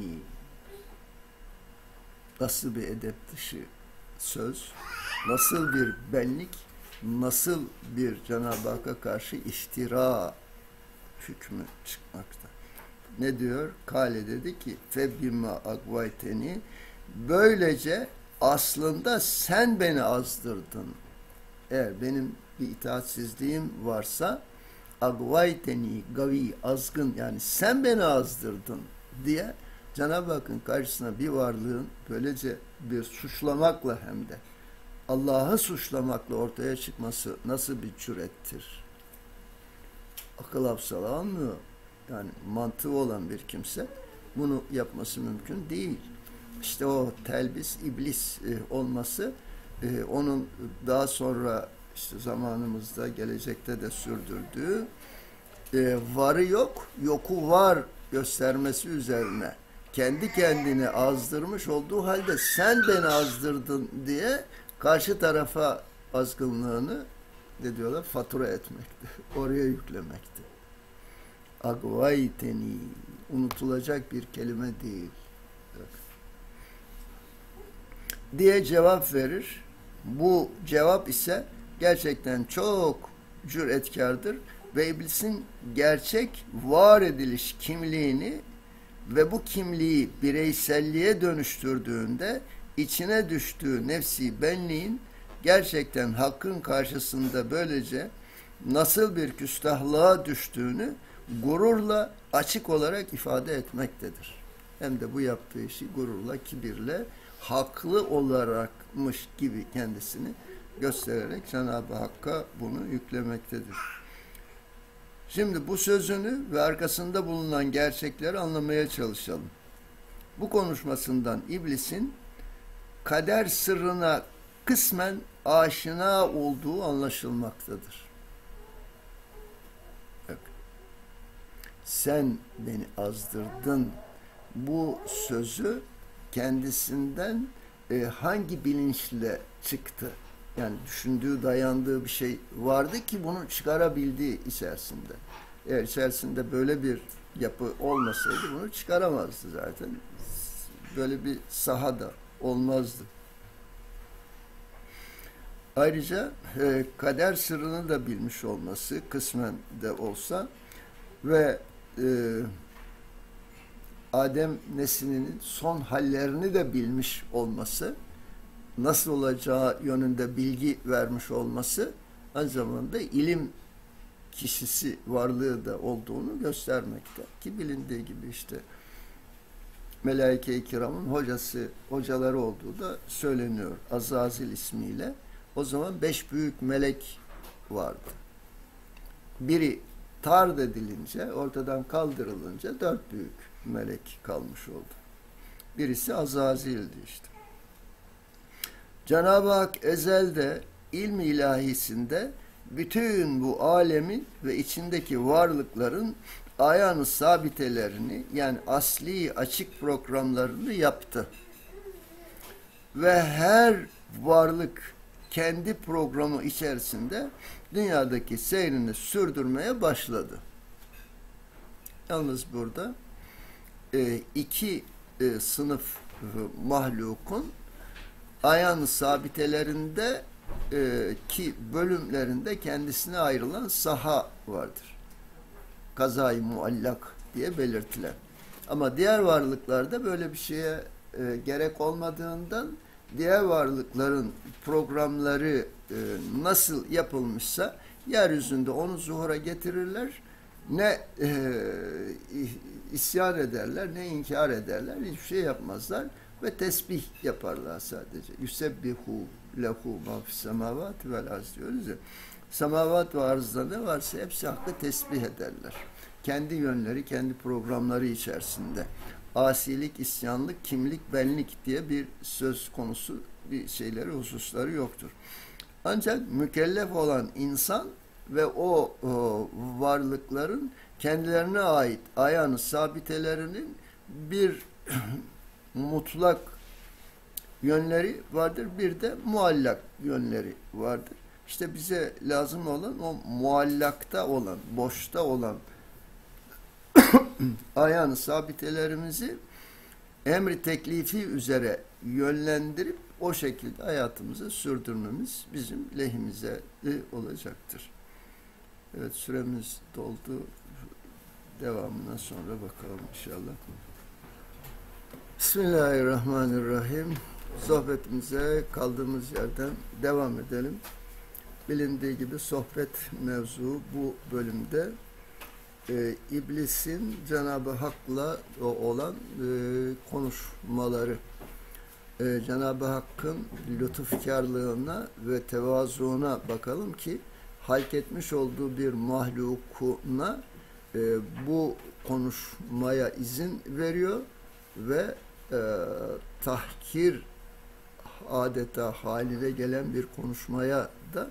nasıl bir edep dışı söz, nasıl bir benlik, nasıl bir Cenab-ı Hakk'a karşı iftira hükmü çıkmakta. Ne diyor? Kale dedi ki febimâ agvayteni, Böylece aslında sen beni azdırdın. Eğer benim bir itaatsizliğim varsa agvayteni gavi azgın, yani sen beni azdırdın diye Cenab-ı Hakk'ın karşısına bir varlığın böylece bir suçlamakla, hem de Allah'ı suçlamakla ortaya çıkması nasıl bir cürettir? Akıl hafsala almıyor. Yani mantığı olan bir kimse bunu yapması mümkün değil. İşte o telbis, iblis olması, onun daha sonra işte zamanımızda, gelecekte de sürdürdüğü varı yok, yoku var göstermesi üzerine kendi kendini azdırmış olduğu halde sen beni azdırdın diye karşı tarafa azgınlığını ne diyorlar? Fatura etmekte. Oraya yüklemekte. Agvayteni unutulacak bir kelime değil. Diye cevap verir. Bu cevap ise gerçekten çok cüretkardır ve iblisin gerçek var ediliş kimliğini ve bu kimliği bireyselliğe dönüştürdüğünde içine düştüğü nefsi benliğin gerçekten hakkın karşısında böylece nasıl bir küstahlığa düştüğünü gururla açık olarak ifade etmektedir. Hem de bu yaptığı işi gururla, kibirle, haklı olarakmış gibi kendisini göstererek Cenab-ı Hakk'a bunu yüklemektedir. Şimdi bu sözünü ve arkasında bulunan gerçekleri anlamaya çalışalım. Bu konuşmasından iblisin kader sırrına kısmen aşina olduğu anlaşılmaktadır. Bak, sen beni azdırdın. Bu sözü kendisinden hangi bilinçle çıktı? Yani düşündüğü, dayandığı bir şey vardı ki bunu çıkarabildiği içerisinde. Eğer içerisinde böyle bir yapı olmasaydı bunu çıkaramazdı zaten. Böyle bir sahada olmazdı. Ayrıca kader sırrını da bilmiş olması, kısmen de olsa ve Adem neslinin son hallerini de bilmiş olması, nasıl olacağı yönünde bilgi vermiş olması, aynı zamanda ilim kişisi varlığı da olduğunu göstermekte. Ki bilindiği gibi işte Melaike-i Kiram'ın hocaları olduğu da söyleniyor. Azazil ismiyle. O zaman 5 büyük melek vardı. Biri tard edilince, ortadan kaldırılınca 4 büyük melek kalmış oldu. Birisi Azazil'di işte. Cenab-ı Hak ezelde, ilm-i ilahisinde bütün bu alemin ve içindeki varlıkların ayağını sabitelerini, yani asli açık programlarını yaptı. Ve her varlık kendi programı içerisinde dünyadaki seyrini sürdürmeye başladı. Yalnız burada iki sınıf mahlukun ayağını sabitelerinde ki bölümlerinde kendisine ayrılan saha vardır. Kazayı muallak diye belirtilen. Ama diğer varlıklarda böyle bir şeye gerek olmadığından diğer varlıkların programları nasıl yapılmışsa yeryüzünde onu zuhura getirirler. Ne isyan ederler, ne inkar ederler, hiçbir şey yapmazlar ve tesbih yaparlar sadece. Yusebbihu lehu ma fis semavati vel arz diyoruz ya. Semavat ve arzda ne varsa hepsi hakkı tesbih ederler. Kendi yönleri, kendi programları içerisinde. Asilik, isyanlık, kimlik, benlik diye bir söz konusu, bir şeyleri, hususları yoktur. Ancak mükellef olan insan ve o varlıkların kendilerine ait ayağını sabitelerinin bir mutlak yönleri vardır, bir de muallak yönleri vardır. İşte bize lazım olan o muallakta olan, boşta olan ayağını sabitelerimizi emri teklifi üzere yönlendirip o şekilde hayatımızı sürdürmemiz bizim lehimize olacaktır. Evet, süremiz doldu. Devamına sonra bakalım inşallah. Bismillahirrahmanirrahim. Sohbetimize kaldığımız yerden devam edelim. Bilindiği gibi sohbet mevzu bu bölümde İblisin Cenab-ı Hak'la olan konuşmaları. Cenab-ı Hakk'ın lütufkarlığına ve tevazuuna bakalım ki halk etmiş olduğu bir mahlukuna bu konuşmaya izin veriyor ve tahkir adeta haline gelen bir konuşmaya da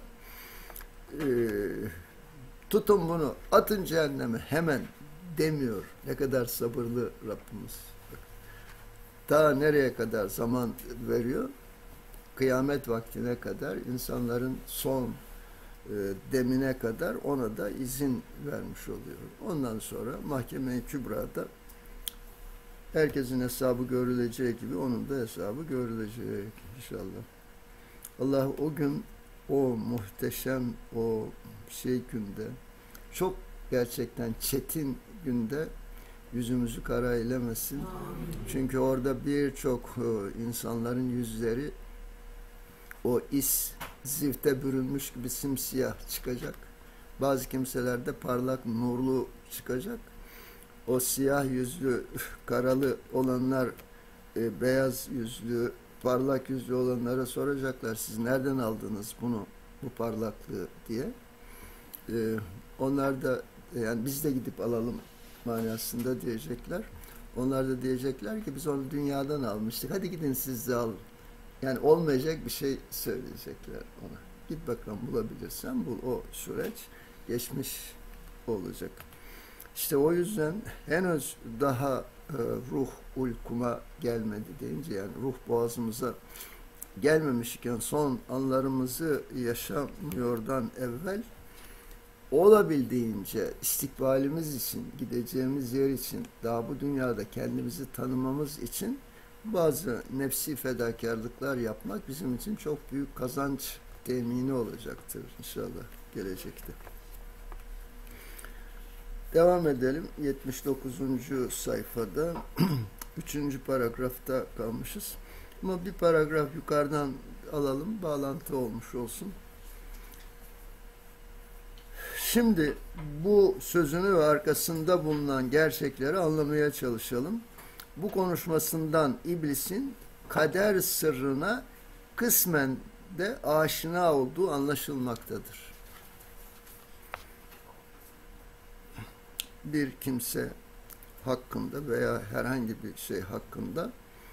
tutun bunu, atın cehenneme hemen demiyor. Ne kadar sabırlı Rabbimiz. Daha nereye kadar zaman veriyor? Kıyamet vaktine kadar, insanların son demine kadar ona da izin vermiş oluyor. Ondan sonra Mahkeme-i Kübra'da herkesin hesabı görüleceği gibi onun da hesabı görülecek inşallah. Allah o gün, o muhteşem, o günde, çok gerçekten çetin günde yüzümüzü kara eylemesin. Çünkü orada birçok insanların yüzleri o zifte bürünmüş gibi simsiyah çıkacak. Bazı kimselerde parlak, nurlu çıkacak. O siyah yüzlü, karalı olanlar, beyaz yüzlü, parlak yüzlü olanlara soracaklar. Siz nereden aldınız bunu, bu parlaklığı diye. Onlar da yani biz de gidip alalım manasında diyecekler. Onlar da diyecekler ki biz onu dünyadan almıştık. Hadi gidin siz de alın. Yani olmayacak bir şey söyleyecekler ona. Git bakalım bulabilirsen bul, o süreç geçmiş olacak. İşte o yüzden henüz daha ruh uykuma gelmedi deyince, yani ruh boğazımıza gelmemişken son anlarımızı yaşamıyordan evvel olabildiğince istikbalimiz için, gideceğimiz yer için, daha bu dünyada kendimizi tanımamız için bazı nefsi fedakarlıklar yapmak bizim için çok büyük kazanç temini olacaktır inşallah gelecekte. Devam edelim. 79. sayfada 3. paragrafta kalmışız. Ama bir paragraf yukarıdan alalım, bağlantı olmuş olsun. Şimdi bu sözünü ve arkasında bulunan gerçekleri anlamaya çalışalım. Bu konuşmasından iblisin kader sırrına kısmen de aşina olduğu anlaşılmaktadır. Bir kimse hakkında veya herhangi bir şey hakkında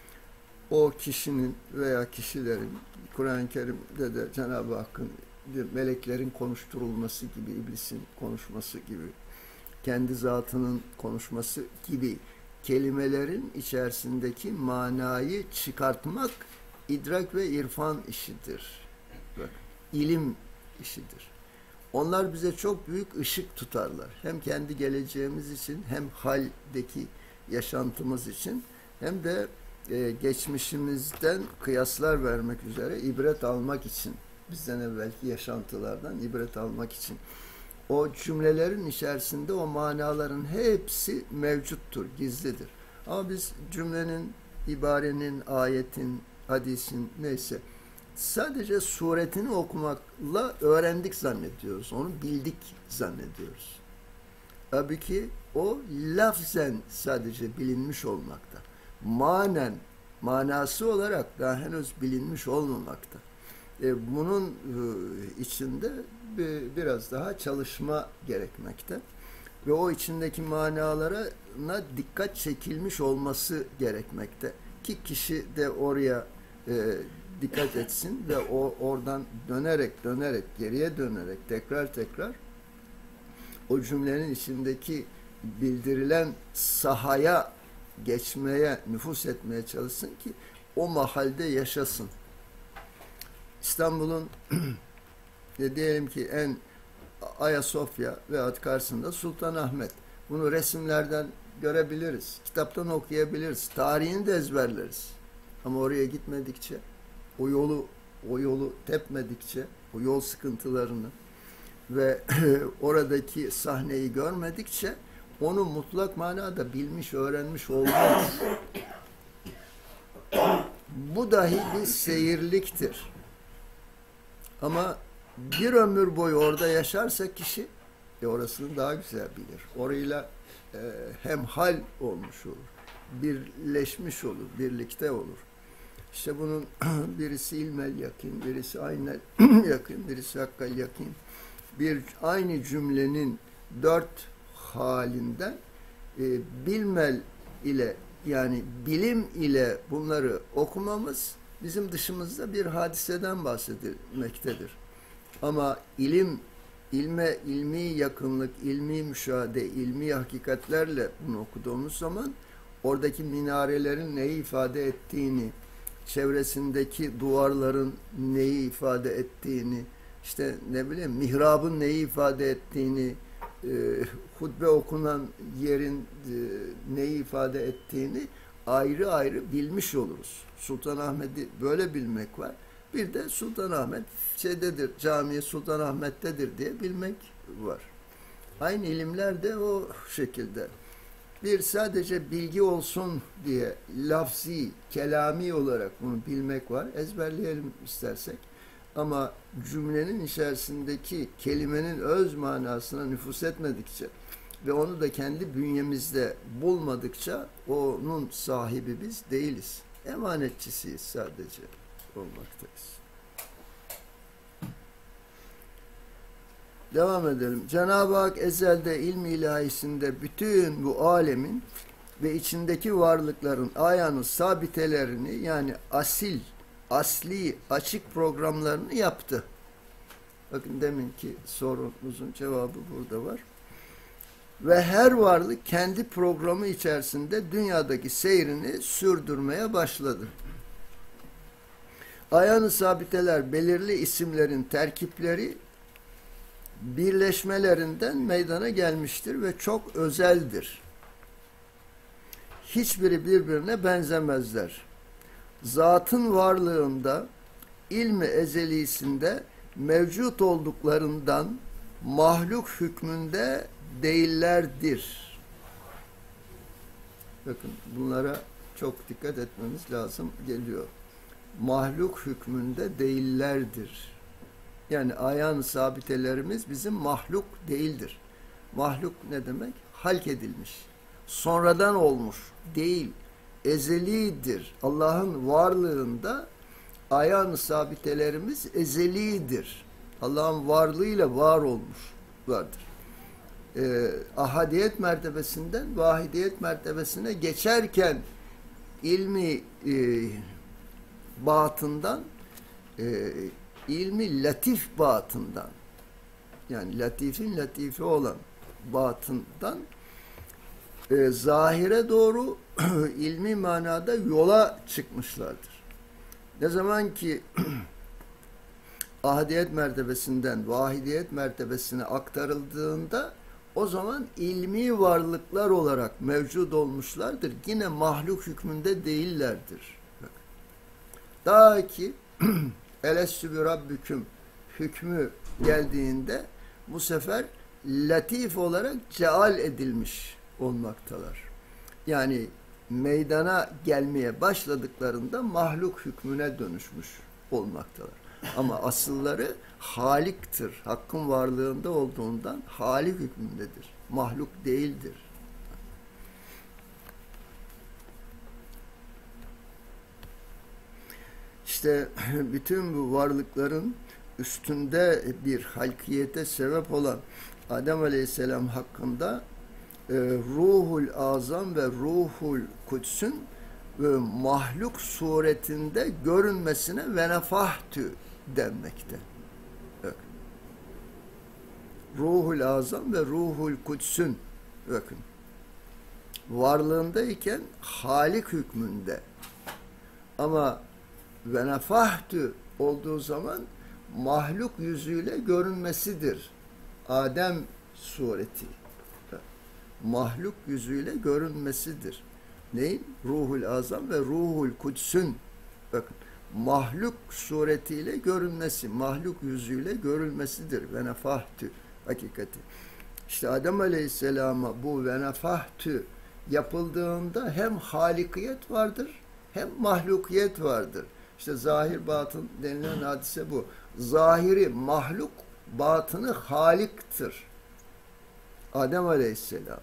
o kişinin veya kişilerin, Kur'an-ı Kerim'de de Cenab-ı Hakk'ın meleklerin konuşturulması gibi, iblisin konuşması gibi, kendi zatının konuşması gibi kelimelerin içerisindeki manayı çıkartmak idrak ve irfan işidir. Bak, ilim işidir. Onlar bize çok büyük ışık tutarlar. Hem kendi geleceğimiz için, hem haldeki yaşantımız için, hem de geçmişimizden kıyaslar vermek üzere ibret almak için, bizden evvelki yaşantılardan ibret almak için. O cümlelerin içerisinde o manaların hepsi mevcuttur, gizlidir. Ama biz cümlenin, ibarenin, ayetin, hadisin neyse sadece suretini okumakla öğrendik zannediyoruz. Onu bildik zannediyoruz. Tabii ki o lafzen sadece bilinmiş olmakta. Manen, manası olarak daha henüz bilinmiş olmamakta. Bunun içinde biraz daha çalışma gerekmekte. Ve o içindeki manalarına dikkat çekilmiş olması gerekmekte. Ki kişi de oraya dikkat etsin ve oradan dönerek geriye dönerek tekrar o cümlenin içindeki bildirilen sahaya geçmeye, nüfuz etmeye çalışsın ki o mahalde yaşasın. İstanbul'un diyelim ki en Ayasofya veyahut karşısında Sultanahmet. Bunu resimlerden görebiliriz, kitaptan okuyabiliriz, tarihini de ezberleriz. Ama oraya gitmedikçe, o yolu tepmedikçe, o yol sıkıntılarını ve oradaki sahneyi görmedikçe onu mutlak manada bilmiş, öğrenmiş olmaz. bu dahi bir seyirliktir. Ama bir ömür boyu orada yaşarsa kişi orasını daha güzel bilir. Orayla hemhal olmuş olur. Birleşmiş olur, birlikte olur. İşte bunun birisi ilmel yakin, birisi aynel yakın, birisi hakkal yakin. Aynı cümlenin 4 halinden bilmel ile, yani bilim ile bunları okumamız bizim dışımızda bir hadiseden bahsedilmektedir. Ama ilmi yakınlık, ilmi müşahede, ilmi hakikatlerle bunu okuduğumuz zaman oradaki minarelerin neyi ifade ettiğini, çevresindeki duvarların neyi ifade ettiğini, işte ne bileyim mihrabın neyi ifade ettiğini, hutbe okunan yerin neyi ifade ettiğini ayrı ayrı bilmiş oluruz. Sultanahmet'i böyle bilmek var. Bir de Sultanahmet şeydedir, cami Sultanahmet'tedir diye bilmek var. Aynı ilimler de o şekilde. Bir sadece bilgi olsun diye lafzi, kelami olarak bunu bilmek var. Ezberleyelim istersek. Ama cümlenin içerisindeki kelimenin öz manasına nüfuz etmedikçe ve onu da kendi bünyemizde bulmadıkça onun sahibi biz değiliz. Emanetçisiyiz sadece olmaktayız. Devam edelim. Cenab-ı Hak ezelde ilmi ilahisinde bütün bu alemin ve içindeki varlıkların ayağını sabitelerini, yani asli açık programlarını yaptı. Bakın deminki sorunuzun cevabı burada var. Ve her varlık kendi programı içerisinde dünyadaki seyrini sürdürmeye başladı. Ayağını sabiteler belirli isimlerin terkipleri birleşmelerinden meydana gelmiştir ve çok özeldir. Hiçbiri birbirine benzemezler. Zatın varlığında, ilmi ezelisinde mevcut olduklarından mahluk hükmünde değillerdir. Bakın bunlara çok dikkat etmemiz lazım geliyor. Mahluk hükmünde değillerdir. Yani ayağın sabitelerimiz bizim mahluk değildir. Mahluk ne demek? Halk edilmiş. Sonradan olmuş değil. Ezelidir. Allah'ın varlığında ayağın sabitelerimiz ezelidir. Allah'ın varlığıyla var olmuş vardır. Ahadiyet mertebesinden vahidiyet mertebesine geçerken ilmi batından ilmi latif batından, yani latifin latifi olan batından zahire doğru ilmi manada yola çıkmışlardır. Ne zaman ki ahadiyet mertebesinden vahidiyet mertebesine aktarıldığında o zaman ilmi varlıklar olarak mevcut olmuşlardır. Yine mahluk hükmünde değillerdir. Daha ki elestü bi rabbüküm hükmü geldiğinde bu sefer latif olarak ceal edilmiş olmaktalar. Yani meydana gelmeye başladıklarında mahluk hükmüne dönüşmüş olmaktalar. Ama asılları Halik'tir. Hakkın varlığında olduğundan Halik hükmündedir. Mahluk değildir. İşte bütün bu varlıkların üstünde bir halkiyete sebep olan Adem Aleyhisselam hakkında Ruhul Azam ve Ruhul Kuds'ün mahluk suretinde görünmesine venefahtü denmekte. Evet. Ruhul Azam ve Ruhul Kuds'ün bakın varlığındayken Halik hükmünde, ama venefahtü olduğu zaman mahluk yüzüyle görünmesidir. Adem sureti. Mahluk yüzüyle görünmesidir. Neyin? Ruhul Azam ve Ruhul Kuds'ün bakın mahluk suretiyle görünmesi, mahluk yüzüyle görülmesidir. Venefahtü hakikati. İşte Adem Aleyhisselam'a bu venefahtü yapıldığında hem halikiyet vardır hem mahlukiyet vardır. İşte zahir batın denilen hadise bu. Zahiri mahluk, batını Halik'tir. Adem Aleyhisselam.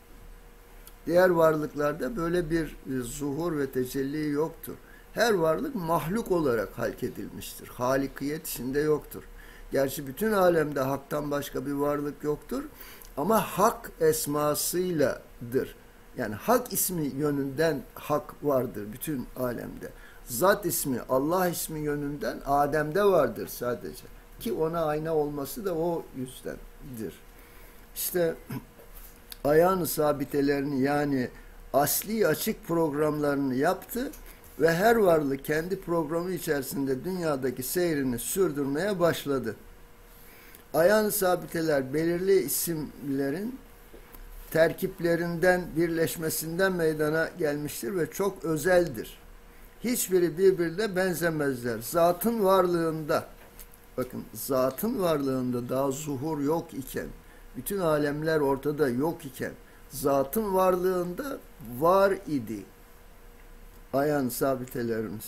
Diğer varlıklarda böyle bir zuhur ve tecelli yoktur. Her varlık mahluk olarak halk edilmiştir. Halikiyet içinde yoktur. Gerçi bütün alemde haktan başka bir varlık yoktur. Ama hak esmasıyladır. Yani hak ismi yönünden hak vardır bütün alemde. Zat ismi, Allah ismi yönünden Adem'de vardır sadece. Ki ona ayna olması da o yüzdendir. İşte ayağını sabitelerini, yani asli açık programlarını yaptı ve her varlık kendi programı içerisinde dünyadaki seyrini sürdürmeye başladı. Ayağını sabiteler belirli isimlerin terkiplerinden, birleşmesinden meydana gelmiştir ve çok özeldir. Hiçbiri birbirine benzemezler. Zatın varlığında, bakın zatın varlığında daha zuhur yok iken, bütün alemler ortada yok iken, zatın varlığında var idi ayağın sabitelerimiz.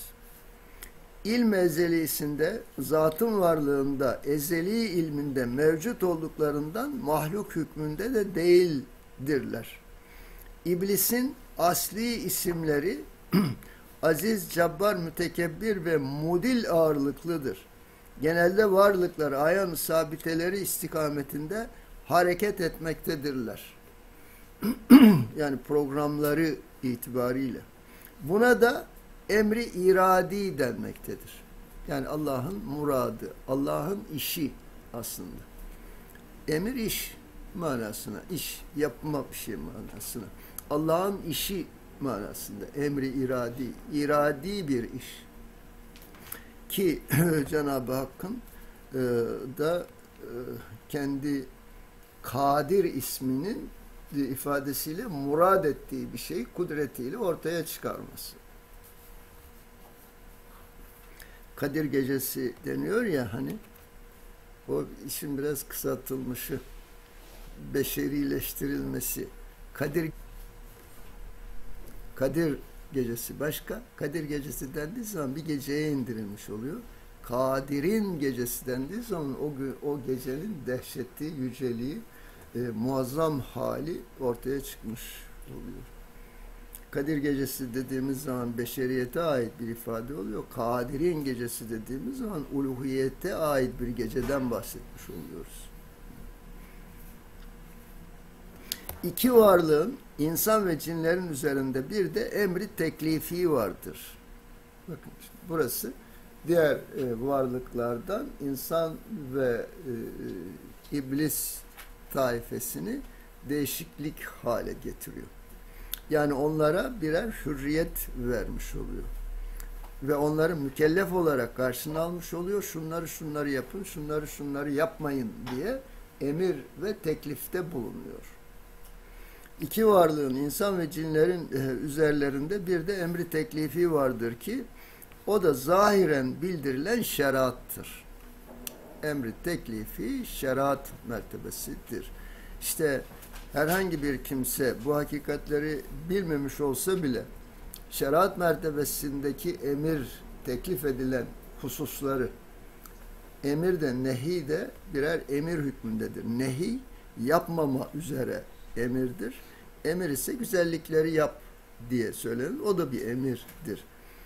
İlm ezelisinde, zatın varlığında, ezeli ilminde mevcut olduklarından mahluk hükmünde de değildirler. İblisin asli isimleri aziz, cabbar, mütekebbir ve mudil ağırlıklıdır. Genelde varlıklar ayağın sabiteleri istikametinde hareket etmektedirler. Yani programları itibariyle. Buna da emri iradi denmektedir. Yani Allah'ın muradı, Allah'ın işi aslında. Emir iş manasına, iş, yapma bir şey manasına. Allah'ın işi manasında, emri iradi, iradi bir iş. Ki Cenab-ı Hakk'ın da kendi Kadir isminin ifadesiyle murad ettiği bir şeyi kudretiyle ortaya çıkarması. Kadir Gecesi deniyor ya hani, o işin biraz kısaltılmışı, beşerileştirilmesi. Kadir Gecesi başka. Kadir Gecesi dendiği zaman bir geceye indirilmiş oluyor. Kadir'in Gecesi dendiği zaman o gecenin dehşeti, yüceliği, muazzam hali ortaya çıkmış oluyor. Kadir Gecesi dediğimiz zaman beşeriyete ait bir ifade oluyor. Kadir'in Gecesi dediğimiz zaman uluhiyete ait bir geceden bahsetmiş oluyoruz. İki varlığın, insan ve cinlerin üzerinde bir de emri teklifi vardır. Bakın işte burası diğer varlıklardan insan ve iblis taifesini değişiklik hale getiriyor. Yani onlara birer hürriyet vermiş oluyor. Ve onları mükellef olarak karşına almış oluyor. Şunları yapın, şunları yapmayın diye emir ve teklifte bulunuyor. İki varlığın, insan ve cinlerin üzerlerinde bir de emri teklifi vardır ki o da zahiren bildirilen şeriattır. Emri teklifi şeriat mertebesidir. İşte herhangi bir kimse bu hakikatleri bilmemiş olsa bile şeriat mertebesindeki emir, teklif edilen hususları, emir de nehi de birer emir hükmündedir. Nehi yapmama üzere emirdir. Emir ise güzellikleri yap diye söylenir. O da bir emirdir.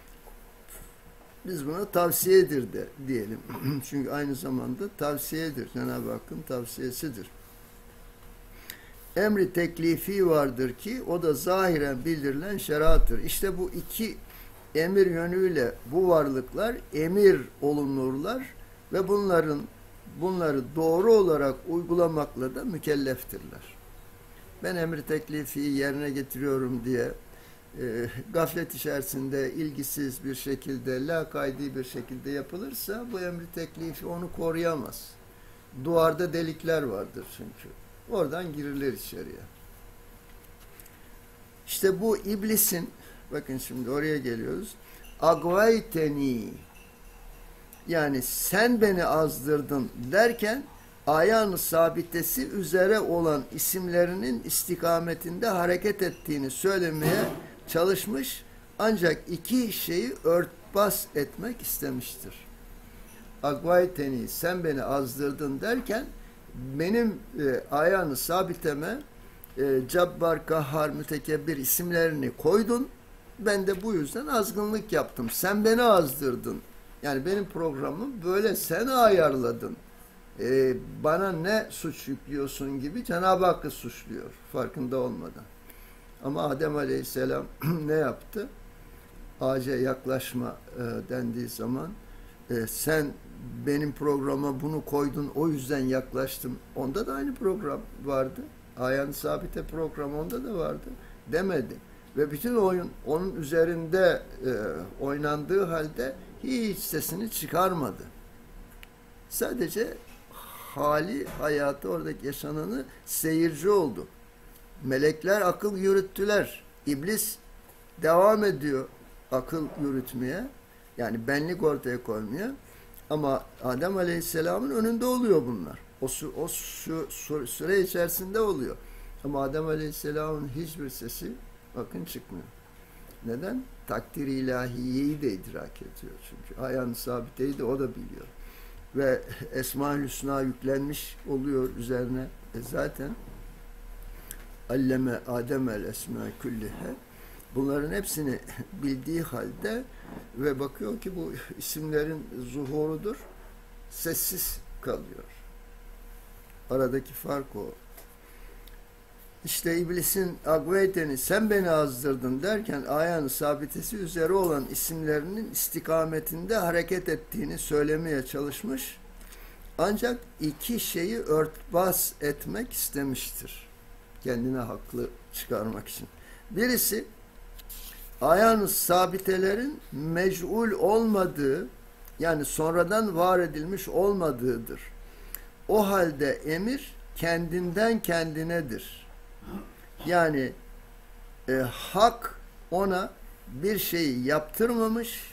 Biz buna tavsiyedir de diyelim. Çünkü aynı zamanda tavsiyedir. Cenab-ı Hakk'ın tavsiyesidir. Emri teklifi vardır ki o da zahiren bildirilen şeriattır. İşte bu iki emir yönüyle bu varlıklar emir olunurlar ve bunları doğru olarak uygulamakla da mükelleftirler. Ben emri teklifi yerine getiriyorum diye gaflet içerisinde ilgisiz bir şekilde, lakaydi bir şekilde yapılırsa bu emri teklifi onu koruyamaz. Duvarda delikler vardır çünkü. Oradan girilir içeriye. İşte bu iblisin, bakın şimdi oraya geliyoruz. Agvayteni, yani sen beni azdırdın derken ayağını sabitesi üzere olan isimlerinin istikametinde hareket ettiğini söylemeye çalışmış. Ancak iki şeyi örtbas etmek istemiştir. Agvayteni, sen beni azdırdın derken benim ayağını sabiteme Cabbar, Kahhar, Mütekebbir isimlerini koydun. Ben de bu yüzden azgınlık yaptım. Sen beni azdırdın. Yani benim programım böyle, sen ayarladın. Bana ne suç yüklüyorsun gibi Cenab-ı Hakk'ı suçluyor farkında olmadan. Ama Adem Aleyhisselam ne yaptı? Ağaca yaklaşma dendiği zaman sen benim programa bunu koydun, o yüzden yaklaştım. Onda da aynı program vardı. Ayağın sabite programı onda da vardı demedi. Ve bütün oyun onun üzerinde oynandığı halde hiç sesini çıkarmadı. Sadece hali, hayatı, oradaki yaşananı seyirci oldu. Melekler akıl yürüttüler. İblis devam ediyor akıl yürütmeye. Yani benlik ortaya koymaya. Ama Adem Aleyhisselam'ın önünde oluyor bunlar. O süre içerisinde oluyor. Ama Adem Aleyhisselam'ın hiçbir sesi bakın çıkmıyor. Neden? Takdir-i ilahiyeyi de idrak ediyor çünkü. Ayağın sabiteyi de o da biliyor. Ve Esma-ül Hüsna yüklenmiş oluyor üzerine. Zaten alleme Adem'el esma küllihe, bunların hepsini bildiği halde ve bakıyor ki bu isimlerin zuhurudur, sessiz kalıyor. Aradaki fark o. İşte iblisin agveyteni, sen beni azdırdın derken ayağını sabitesi üzere olan isimlerinin istikametinde hareket ettiğini söylemeye çalışmış. Ancak iki şeyi örtbas etmek istemiştir. Kendine haklı çıkarmak için. Birisi ayağın sabitelerin mec'ul olmadığı, yani sonradan var edilmiş olmadığıdır. O halde emir kendinden kendinedir. Yani hak ona bir şeyi yaptırmamış,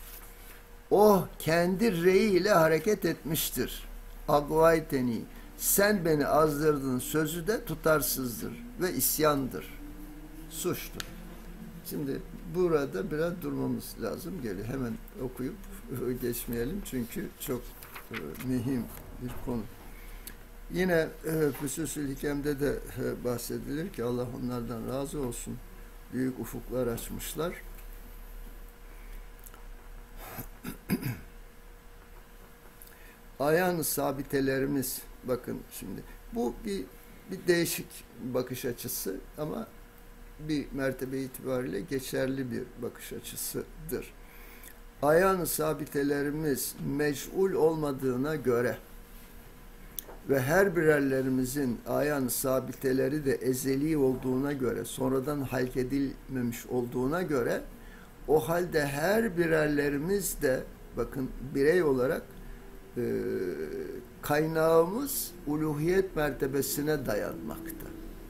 o kendi reyiyle hareket etmiştir. Agvayteni, sen beni azdırdın sözü de tutarsızdır ve isyandır, suçtur. Şimdi burada biraz durmamız lazım. Geliyor. Hemen okuyup geçmeyelim çünkü çok mühim bir konu. Yine Füsusül Hikem'de de bahsedilir ki Allah onlardan razı olsun. Büyük ufuklar açmışlar. Ayağın sabitelerimiz, bakın şimdi bu bir değişik bakış açısı ama bir mertebe itibariyle geçerli bir bakış açısıdır. Ayağın sabitelerimiz meş'ul olmadığına göre ve her birerlerimizin ayağın sabiteleri de ezeli olduğuna göre, sonradan halk edilmemiş olduğuna göre, o halde her birerlerimiz de bakın birey olarak kaynağımız uluhiyet mertebesine dayanmakta.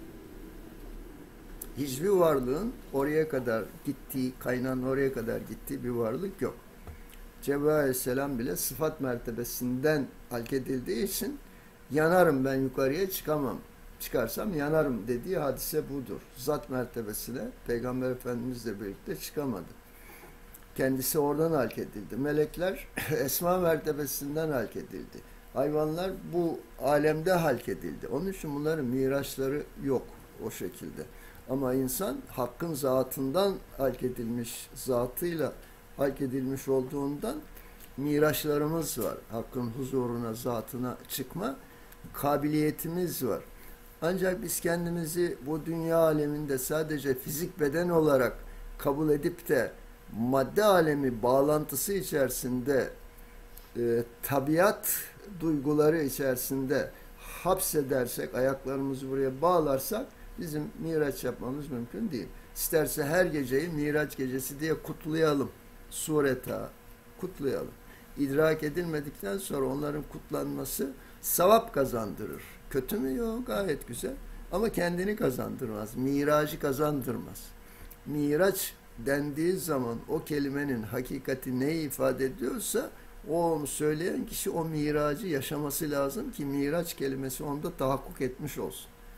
Hiçbir varlığın oraya kadar gittiği, kaynağın oraya kadar gittiği bir varlık yok. Cebrail Aleyhisselam bile sıfat mertebesinden halk edildiği için yanarım, ben yukarıya çıkamam, çıkarsam yanarım dediği hadise budur. Zat mertebesine Peygamber Efendimizle birlikte çıkamadı. Kendisi oradan halk edildi. Melekler esma mertebesinden halk edildi. Hayvanlar bu alemde halk edildi. Onun için bunların miraçları yok o şekilde. Ama insan Hakk'ın zatından halk edilmiş, zatıyla halk edilmiş olduğundan miraçlarımız var. Hakk'ın huzuruna, zatına çıkma kabiliyetimiz var. Ancak biz kendimizi bu dünya aleminde sadece fizik beden olarak kabul edip de madde alemi bağlantısı içerisinde tabiat duyguları içerisinde hapsedersek, ayaklarımızı buraya bağlarsak bizim miraç yapmamız mümkün değil. İsterse her geceyi Miraç gecesi diye kutlayalım. Sureta kutlayalım. İdrak edilmedikten sonra onların kutlanması sevap kazandırır. Kötü mü? Yok, gayet güzel. Ama kendini kazandırmaz. Miracı kazandırmaz. Miraç dendiği zaman o kelimenin hakikati neyi ifade ediyorsa o söyleyen kişi o miracı yaşaması lazım ki miraç kelimesi onda tahakkuk etmiş olsun.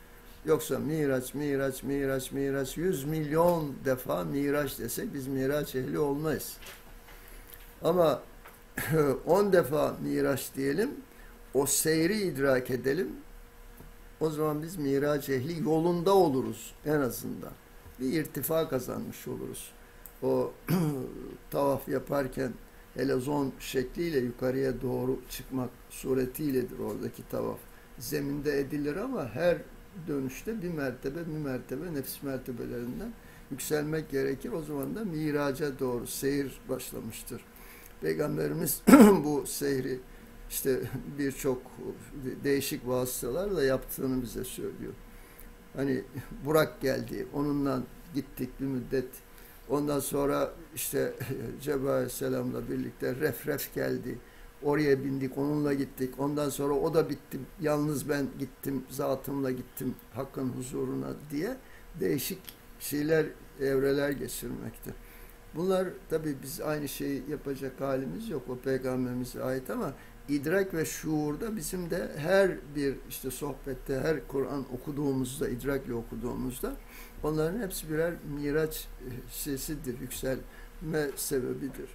Yoksa Miraç, Miraç, Miraç, Miraç 100 milyon defa Miraç desek biz Miraç ehli olmayız. Ama 10 defa Miraç diyelim, o seyri idrak edelim. O zaman biz Miraç ehli yolunda oluruz en azından. Bir irtifa kazanmış oluruz. O tavaf yaparken helezon şekliyle yukarıya doğru çıkmak suretiyledir oradaki tavaf. Zeminde edilir ama her dönüşte bir mertebe nefis mertebelerinden yükselmek gerekir. O zaman da miraca doğru seyir başlamıştır. Peygamberimiz bu seyri işte birçok değişik vasıtalarla yaptığını bize söylüyor. Hani Burak geldi, onunla gittik bir müddet. Ondan sonra işte Cebrail Aleyhisselam'la birlikte Ref geldi. Oraya bindik, onunla gittik. Ondan sonra o da bitti, yalnız ben gittim, zatımla gittim Hakk'ın huzuruna diye değişik şeyler, evreler geçirmekte. Bunlar tabii biz aynı şeyi yapacak halimiz yok. O peygamberimize ait ama idrak ve şuurda bizim de her bir işte sohbette, her Kur'an okuduğumuzda, idrakle okuduğumuzda onların hepsi birer miraç sesidir, yükselme sebebidir.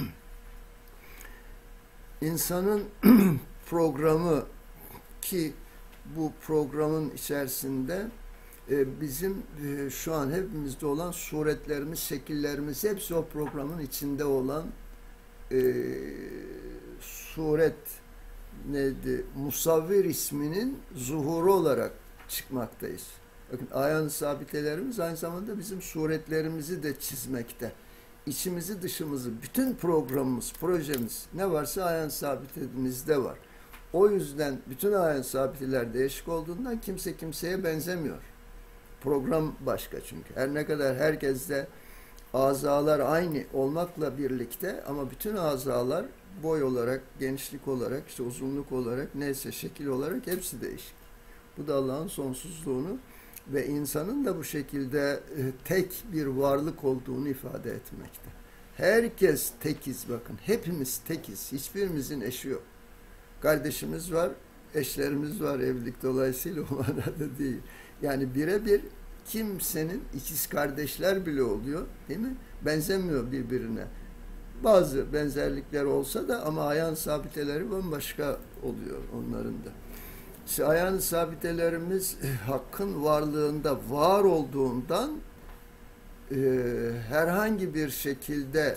İnsanın programı ki bu programın içerisinde bizim şu an hepimizde olan suretlerimiz, şekillerimiz hepsi o programın içinde olan suret neydi? Musavvir isminin zuhuru olarak çıkmaktayız. Bakın ayan sabitelerimiz aynı zamanda bizim suretlerimizi de çizmekte. İçimizi dışımızı, bütün programımız, projemiz ne varsa ayan sabitemizde var. O yüzden bütün ayan sabiteler değişik olduğundan kimse kimseye benzemiyor. Program başka çünkü. Her ne kadar herkeste azalar aynı olmakla birlikte ama bütün azalar boy olarak, genişlik olarak, işte uzunluk olarak, neyse şekil olarak hepsi değişik. Bu da Allah'ın sonsuzluğunu ve insanın da bu şekilde tek bir varlık olduğunu ifade etmekte. Herkes tekiz bakın. Hepimiz tekiz. Hiçbirimizin eşi yok. Kardeşimiz var, eşlerimiz var evlilik dolayısıyla o manada değil. Yani birebir kimsenin ikiz kardeşler bile oluyor değil mi? Benzemiyor birbirine. Bazı benzerlikler olsa da ama ayağın sabiteleri bambaşka oluyor onların da. İşte ayağın sabitelerimiz Hakk'ın varlığında var olduğundan herhangi bir şekilde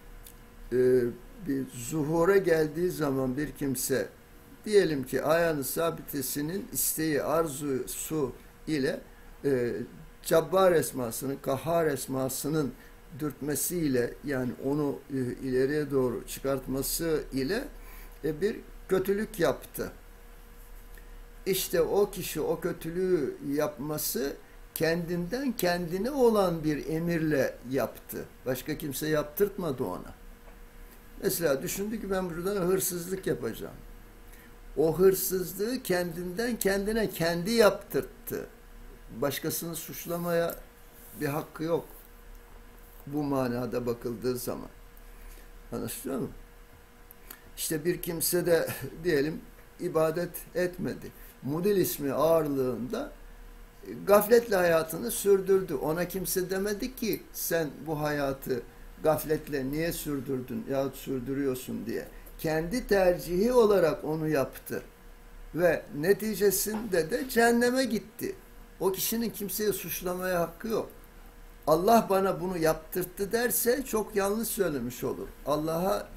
bir zuhura geldiği zaman bir kimse diyelim ki ayağın sabitesinin isteği, arzusu ile Cabbar esmasının, Kahhar esmasının dürtmesiyle yani onu ileriye doğru çıkartması ile bir kötülük yaptı. İşte o kişi o kötülüğü yapması kendinden kendine olan bir emirle yaptı. Başka kimse yaptırtmadı ona. Mesela düşündü ki ben buradan hırsızlık yapacağım. O hırsızlığı kendinden kendine kendi yaptırttı. Başkasını suçlamaya bir hakkı yok. Bu manada bakıldığı zaman. Anlaşılıyor mu? İşte bir kimse de diyelim ibadet etmedi. Mudil ismi ağırlığında gafletle hayatını sürdürdü. Ona kimse demedi ki sen bu hayatı gafletle niye sürdürdün yahut sürdürüyorsun diye. Kendi tercihi olarak onu yaptı. Ve neticesinde de cehenneme gitti. O kişinin kimseye suçlamaya hakkı yok. Allah bana bunu yaptırttı derse çok yanlış söylemiş olur. Allah'a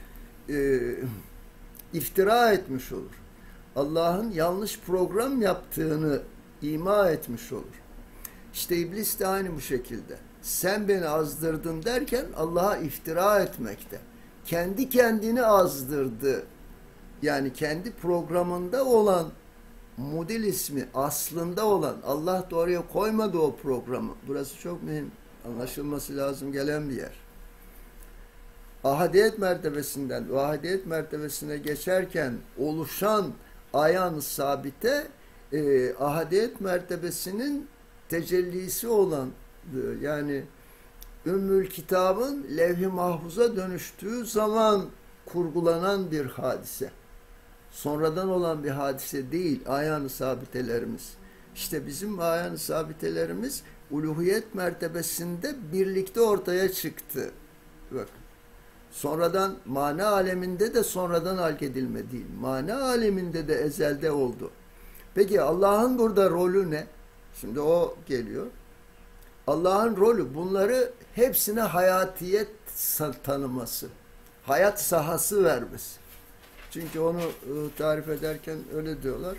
iftira etmiş olur. Allah'ın yanlış program yaptığını ima etmiş olur. İşte iblis de aynı bu şekilde. Sen beni azdırdın derken Allah'a iftira etmekte. Kendi kendini azdırdı. Yani kendi programında olan Mudil ismi aslında olan Allah da oraya koymadı o programı. Burası çok mühim. Anlaşılması lazım gelen bir yer. Ahadiyet mertebesinden ahadiyet mertebesine geçerken oluşan ayan sabite ahadiyet mertebesinin tecellisi olan yani Ümmül Kitab'ın levh-i mahfuza dönüştüğü zaman kurgulanan bir hadise. Sonradan olan bir hadise değil ayan sabitelerimiz. İşte bizim mayan sabitelerimiz uluhiyet mertebesinde birlikte ortaya çıktı. Bak. Sonradan mana aleminde de sonradan halk edilme değil. Mana aleminde de ezelde oldu. Peki Allah'ın burada rolü ne? Şimdi o geliyor. Allah'ın rolü bunları hepsine hayatiyet tanıması. Hayat sahası vermesi. Çünkü onu tarif ederken öyle diyorlar.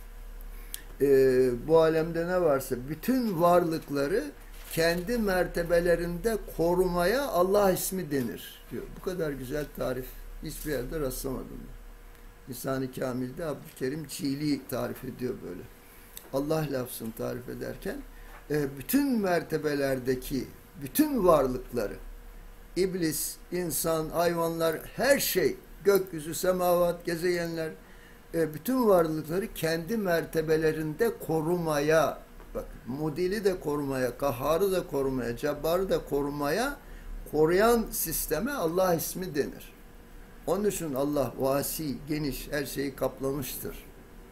Bu alemde ne varsa bütün varlıkları kendi mertebelerinde korumaya Allah ismi denir diyor. Bu kadar güzel tarif hiçbir yerde rastlamadım. Lisan-ı Kamil'de Abdülkerim Çiğli tarif ediyor böyle. Allah lafzını tarif ederken bütün mertebelerdeki bütün varlıkları, iblis, insan, hayvanlar, her şey, gökyüzü, semavat, gezegenler, bütün varlıkları kendi mertebelerinde korumaya, bak, Mudil'i de korumaya, Kahhar'ı da korumaya, Cebbar'ı da korumaya, koruyan sisteme Allah ismi denir. Onun için Allah vasi, geniş, her şeyi kaplamıştır.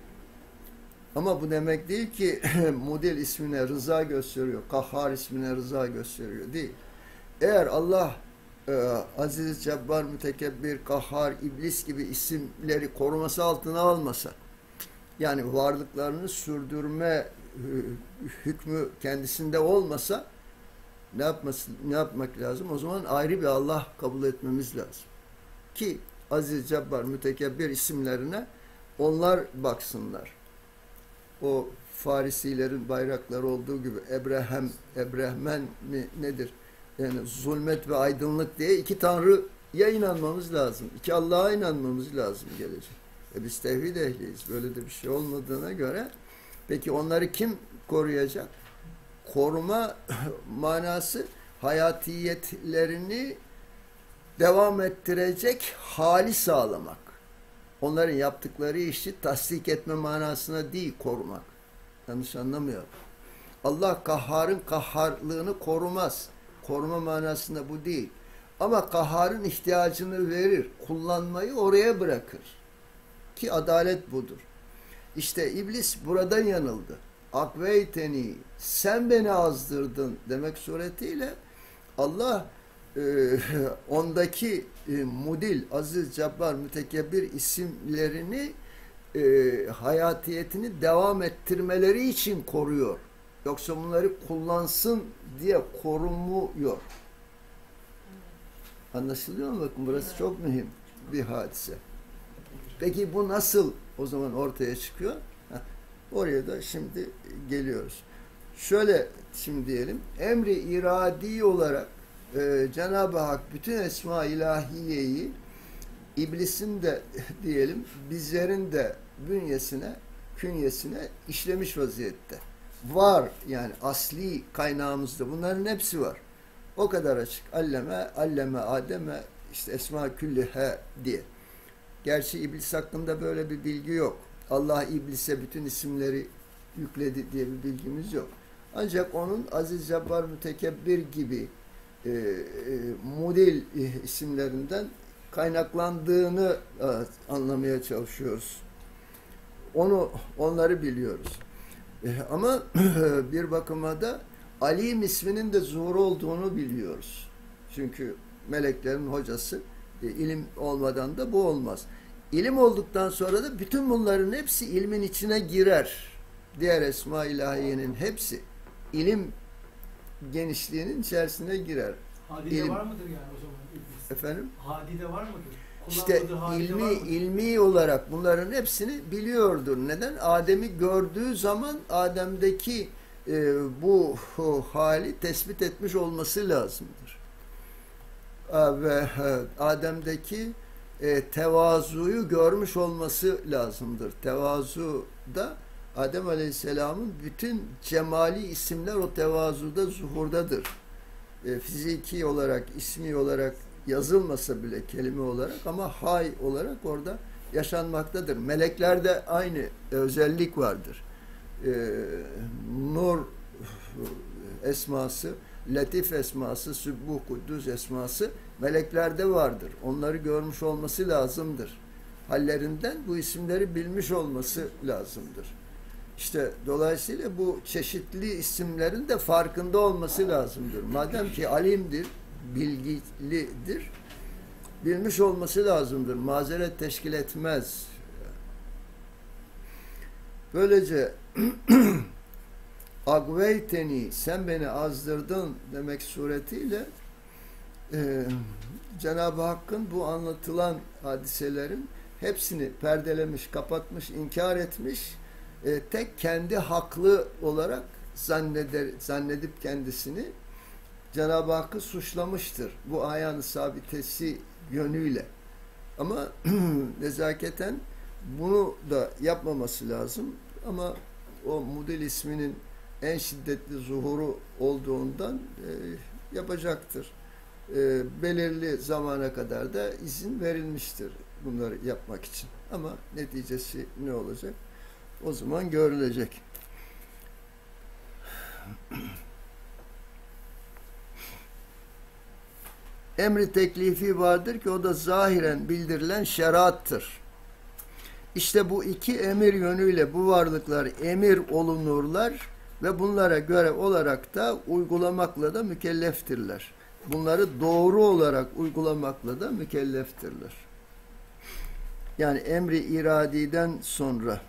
Ama bu demek değil ki Mudil ismine rıza gösteriyor, Kahhar ismine rıza gösteriyor değil. Eğer Allah Aziz, Cebbar, Mütekebbir, Kahhar, İblis gibi isimleri koruması altına almasa, yani varlıklarını sürdürme hükmü kendisinde olmasa ne yapmak lazım? O zaman ayrı bir Allah kabul etmemiz lazım. Ki Aziz, Cebbar, Mütekebbir isimlerine onlar baksınlar. O Farisilerin bayrakları olduğu gibi Ebrehmen mi nedir? Yani zulmet ve aydınlık diye iki Tanrı'ya inanmamız lazım. İki Allah'a inanmamız lazım gelecek. Biz tevhid ehliyiz. Böyle de bir şey olmadığına göre peki onları kim koruyacak? Koruma manası hayatiyetlerini devam ettirecek hali sağlamak. Onların yaptıkları işi tasdik etme manasına değil korumak. Yanlış anlamayalım. Allah Kahhar'ın kahharlığını korumaz. Koruma manasında bu değil. Ama Kahhar'ın ihtiyacını verir. Kullanmayı oraya bırakır. Ki adalet budur. İşte iblis buradan yanıldı. Akveyteni, sen beni azdırdın demek suretiyle Allah ondaki Mudil, Aziz, Cebbar, Mütekebbir isimlerini hayatiyetini devam ettirmeleri için koruyor. Yoksa bunları kullansın diye korumuyor. Anlaşılıyor mu? Bakın burası çok mühim bir hadise. Peki bu nasıl o zaman ortaya çıkıyor? Oraya da şimdi geliyoruz. Şöyle şimdi diyelim, emri iradi olarak Cenab-ı Hak bütün esma ilahiyeyi iblisin de diyelim bizlerin de bünyesine, künyesine işlemiş vaziyette. Var yani asli kaynağımızda bunların hepsi var. O kadar açık. Alleme, Adem'e işte esma küllihe diye. Gerçi iblis hakkında böyle bir bilgi yok. Allah iblise bütün isimleri yükledi diye bir bilgimiz yok. Ancak onun Aziz, Cebbar, Mütekebbir gibi Mudil isimlerinden kaynaklandığını anlamaya çalışıyoruz. Onları biliyoruz. Ama bir bakıma da Alim isminin de zuhuru olduğunu biliyoruz. Çünkü meleklerin hocası ilim olmadan da bu olmaz. İlim olduktan sonra da bütün bunların hepsi ilmin içine girer. Diğer esma-i ilahiyenin hepsi ilim genişliğinin içerisine girer. Hadide var mıdır yani o zaman iblis? Efendim? Hadide var mıdır? İşte ilmi olarak bunların hepsini biliyordur. Neden? Adem'i gördüğü zaman Adem'deki bu hali tespit etmiş olması lazımdır. Ve Adem'deki tevazuyu görmüş olması lazımdır. Tevazu da Adem Aleyhisselam'ın bütün cemali isimler o tevazuda zuhurdadır. Fiziki olarak, ismi olarak yazılmasa bile kelime olarak ama hay olarak orada yaşanmaktadır. Meleklerde aynı özellik vardır. Nur esması, Latif esması, Sübbuh, Kuddüs esması meleklerde vardır. Onları görmüş olması lazımdır. Hallerinden bu isimleri bilmiş olması lazımdır. İşte dolayısıyla bu çeşitli isimlerin de farkında olması lazımdır. Madem ki alimdir, bilgilidir, bilmiş olması lazımdır. Mazeret teşkil etmez. Böylece agveyteni, sen beni azdırdın demek suretiyle Cenab-ı Hakk'ın bu anlatılan hadiselerin hepsini perdelemiş, kapatmış, inkar etmiş, tek kendi haklı olarak zannedip kendisini Cenab-ı Hakk'ı suçlamıştır. Bu ayağın sabitesi yönüyle. Ama nezaketen bunu da yapmaması lazım. Ama o Mudil isminin en şiddetli zuhuru olduğundan yapacaktır. Belirli zamana kadar da izin verilmiştir bunları yapmak için. Ama neticesi ne olacak? O zaman görülecek. Emri teklifi vardır ki o da zahiren bildirilen şeriattır. İşte bu iki emir yönüyle bu varlıklar emir olunurlar ve bunlara göre olarak da uygulamakla da mükelleftirler. Bunları doğru olarak uygulamakla da mükelleftirler. Yani emri iradiden sonra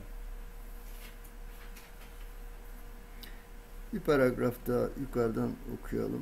bir paragraf daha yukarıdan okuyalım.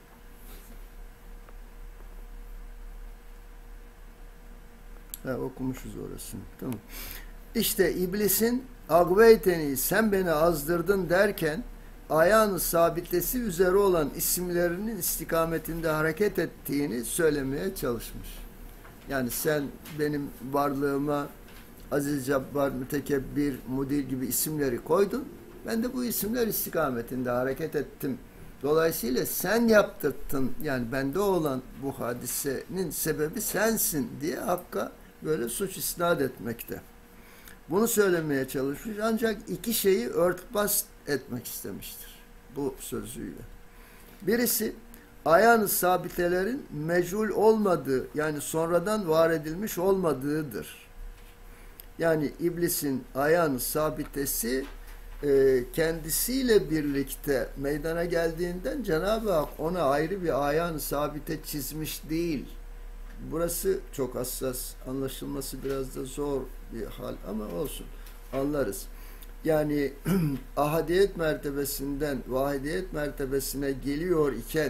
Okumuşuz orasını. Tamam. İşte iblisin agveyteni, sen beni azdırdın derken ayağını sabitesi üzere olan isimlerinin istikametinde hareket ettiğini söylemeye çalışmış. Yani sen benim varlığıma Aziz, Cabbar, Mütekebbir, Mudil gibi isimleri koydun. Ben de bu isimler istikametinde hareket ettim. Dolayısıyla sen yaptırttın. Yani bende olan bu hadisenin sebebi sensin diye Hakk'a böyle suç isnat etmekte. Bunu söylemeye çalışmış ancak iki şeyi örtbas etmek istemiştir bu sözüyle. Birisi ayağın sabitelerin mecul olmadığı, yani sonradan var edilmiş olmadığıdır. Yani iblisin ayağın sabitesi kendisiyle birlikte meydana geldiğinden Cenab-ı Hak ona ayrı bir ayağın sabite çizmiş değil. Burası çok hassas, anlaşılması biraz da zor bir hal ama olsun, anlarız. Yani ahadiyet mertebesinden vahidiyet mertebesine geliyor iken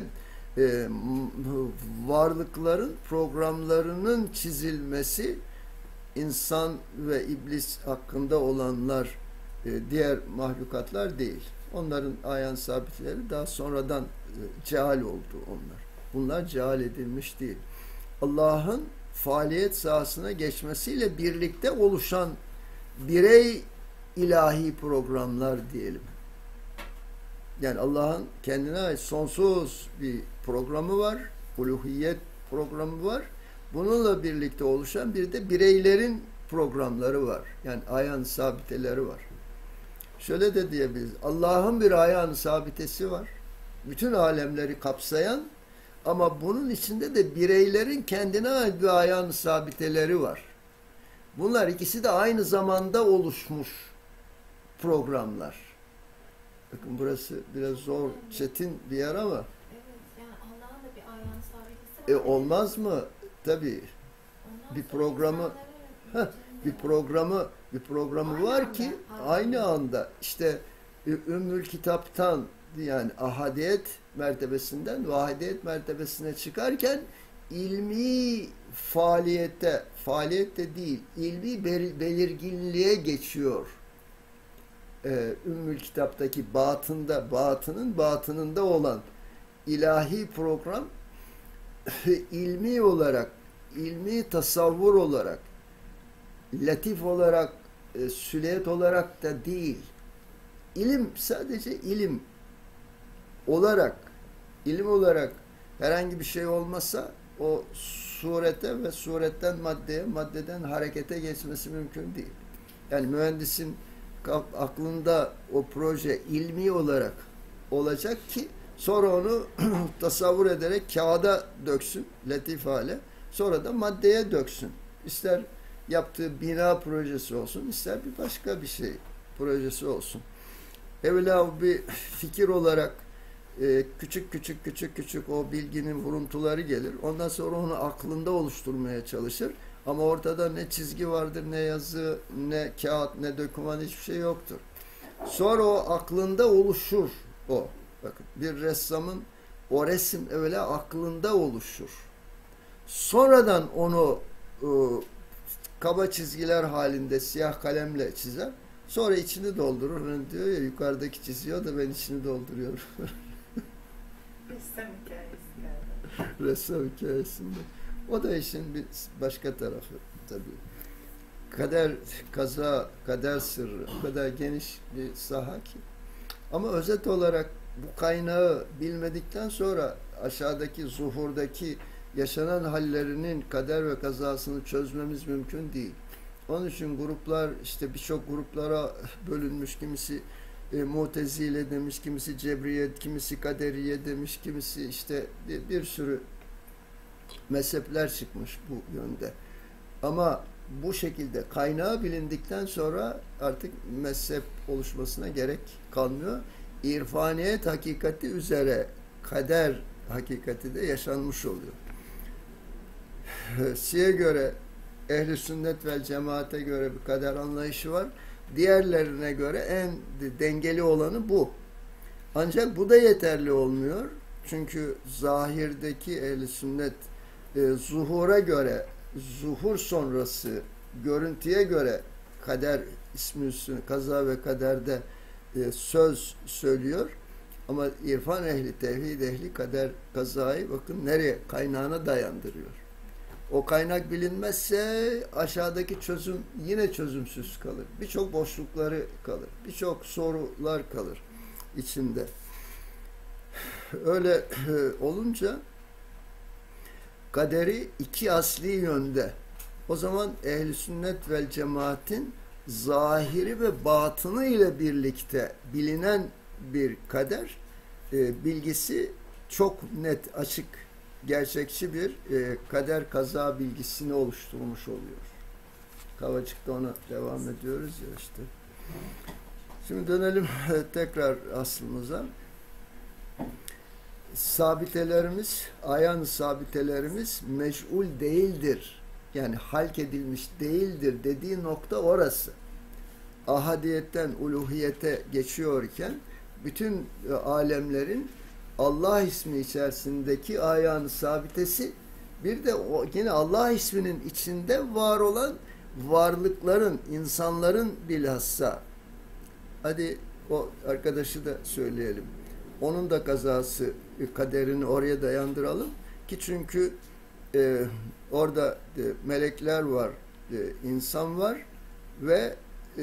varlıkların programlarının çizilmesi insan ve iblis hakkında olanlar diğer mahlukatlar değil. Onların ayağın sabitleri daha sonradan ceal oldu onlar. Bunlar ceal edilmiş değil. Allah'ın faaliyet sahasına geçmesiyle birlikte oluşan birey ilahi programlar diyelim. Yani Allah'ın kendine ait sonsuz bir programı var, uluhiyet programı var. Bununla birlikte oluşan bir de bireylerin programları var. Yani ayağın sabiteleri var. Şöyle de diyebiliriz. Allah'ın bir ayağın sabitesi var. Bütün alemleri kapsayan ama bunun içinde de bireylerin kendine ait bir ayağın sabiteleri var. Bunlar ikisi de aynı zamanda oluşmuş programlar. Bakın burası biraz zor, çetin bir yer ama. Evet, yani Allah'ın da bir ayağın sabitesi var. Olmaz mı? Tabii. Bir programı bir programı var ki aynı anda işte Ümmül Kitap'tan yani ahadiyet mertebesinden vahidiyet mertebesine çıkarken ilmi faaliyet de değil, ilmi belirginliğe geçiyor. Ümmül Kitap'taki batınında olan ilahi program ilmi olarak, ilmi tasavvur olarak, latif olarak, süleyet olarak da değil. İlim sadece ilim olarak herhangi bir şey olmasa o surete ve suretten maddeye, maddeden harekete geçmesi mümkün değil. Yani mühendisin aklında o proje ilmi olarak olacak ki sonra onu tasavvur ederek kağıda döksün, latif hale, sonra da maddeye döksün. İster yaptığı bina projesi olsun, ister bir başka bir şey. projesi olsun. Evvela bir fikir olarak küçük küçük o bilginin vuruntuları gelir. Ondan sonra onu aklında oluşturmaya çalışır. Ama ortada ne çizgi vardır, ne yazı, ne kağıt, ne doküman, hiçbir şey yoktur. Sonra o aklında oluşur o. Bakın bir ressamın o resim evvela aklında oluşur. Sonradan onu kaba çizgiler halinde siyah kalemle çizer. Sonra içini doldurur. Yani diyor ya, yukarıdaki çiziyor da ben içini dolduruyorum. Ressam hikayesi galiba. Ressam hikayesinde. O da işin bir başka tarafı tabii. Kader, kaza, kader sırrı o kadar geniş bir saha ki. Ama özet olarak bu kaynağı bilmedikten sonra aşağıdaki zuhurdaki yaşanan hallerinin kader ve kazasını çözmemiz mümkün değil. Onun için gruplar işte birçok gruplara bölünmüş. Kimisi Mu'tezile demiş, kimisi Cebriye, kimisi Kaderiye demiş, kimisi işte bir sürü mezhepler çıkmış bu yönde. Ama bu şekilde kaynağı bilindikten sonra artık mezhep oluşmasına gerek kalmıyor. İrfaniyet hakikati üzere kader hakikati de yaşanmış oluyor. Şia'ya göre, Ehl-i Sünnet vel Cemaat'e göre bir kader anlayışı var. Diğerlerine göre en dengeli olanı bu. Ancak bu da yeterli olmuyor. Çünkü zahirdeki Ehl-i Sünnet zuhura göre, zuhur sonrası görüntüye göre kader ismi üstüne, kaza ve kaderde söz söylüyor. Ama irfan ehli, tevhid ehli kader, kazayı bakın nereye, kaynağına dayandırıyor. O kaynak bilinmezse aşağıdaki çözüm yine çözümsüz kalır. Birçok boşlukları kalır. Birçok sorular kalır içinde. Öyle olunca kaderi iki asli yönde. O zaman ehl-i sünnet vel cemaatin zahiri ve batını ile birlikte bilinen bir kader bilgisi çok net, açık, gerçekçi bir kader kaza bilgisini oluşturmuş oluyor. Kavacık'ta ona devam ediyoruz ya işte. Şimdi dönelim tekrar aslımıza. Sabitelerimiz, ayan sabitelerimiz meş'ul değildir. Yani halk edilmiş değildir dediği nokta orası. Ahadiyetten uluhiyete geçiyorken bütün alemlerin Allah ismi içerisindeki ayan sabitesi, bir de o yine Allah isminin içinde var olan varlıkların, insanların bilhassa, hadi o arkadaşı da söyleyelim. Onun da kazası, kaderini oraya dayandıralım ki çünkü orada melekler var, insan var ve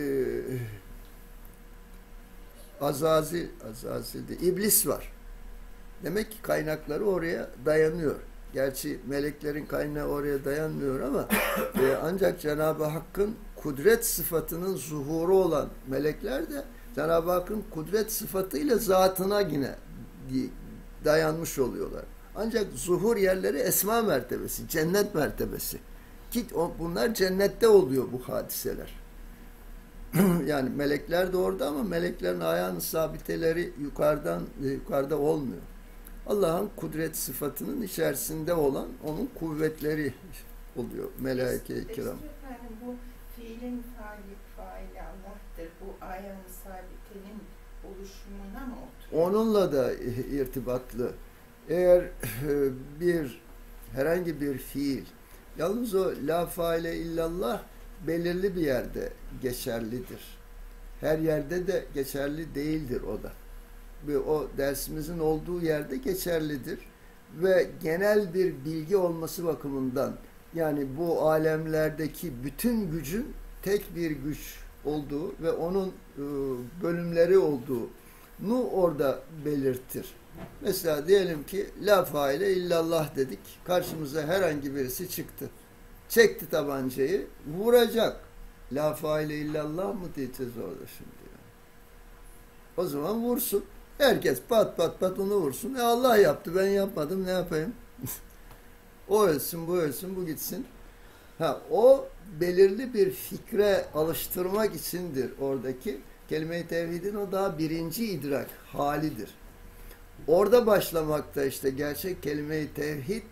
Azazil'de iblis var. Demek ki kaynakları oraya dayanıyor. Gerçi meleklerin kaynağı oraya dayanmıyor ama ancak Cenab-ı Hakk'ın kudret sıfatının zuhuru olan melekler de Cenab-ı Hakk'ın kudret sıfatıyla zatına yine dayanmış oluyorlar. Ancak zuhur yerleri esma mertebesi, cennet mertebesi. Ki bunlar cennette oluyor bu hadiseler. Yani melekler de orada ama meleklerin ayağının sabiteleri yukarıda olmuyor. Allah'ın kudret sıfatının içerisinde olan onun kuvvetleri oluyor melaike-i kiram. Efendim bu fiilin faili Allah'tır. Bu ayağın sabitenin oluşumuna mı oturuyor? Onunla da irtibatlı. Eğer herhangi bir fiil, yalnız o la faile illallah belirli bir yerde geçerlidir. Her yerde de geçerli değildir o da. Ve o dersimizin olduğu yerde geçerlidir. Ve genel bir bilgi olması bakımından, yani bu alemlerdeki bütün gücün tek bir güç olduğu ve onun bölümleri olduğunu orada belirtir. Mesela diyelim ki la faile illallah dedik. Karşımıza herhangi birisi çıktı. Çekti tabancayı, vuracak. La faile illallah mı diyeceğiz orada şimdi? O zaman vursun. Herkes pat onu vursun. Allah yaptı, ben yapmadım, ne yapayım? O ölsün, bu ölsün, bu gitsin. O belirli bir fikre alıştırmak içindir oradaki. Kelime-i tevhidin o daha birinci idrak halidir. Orada başlamakta işte gerçek kelime-i tevhid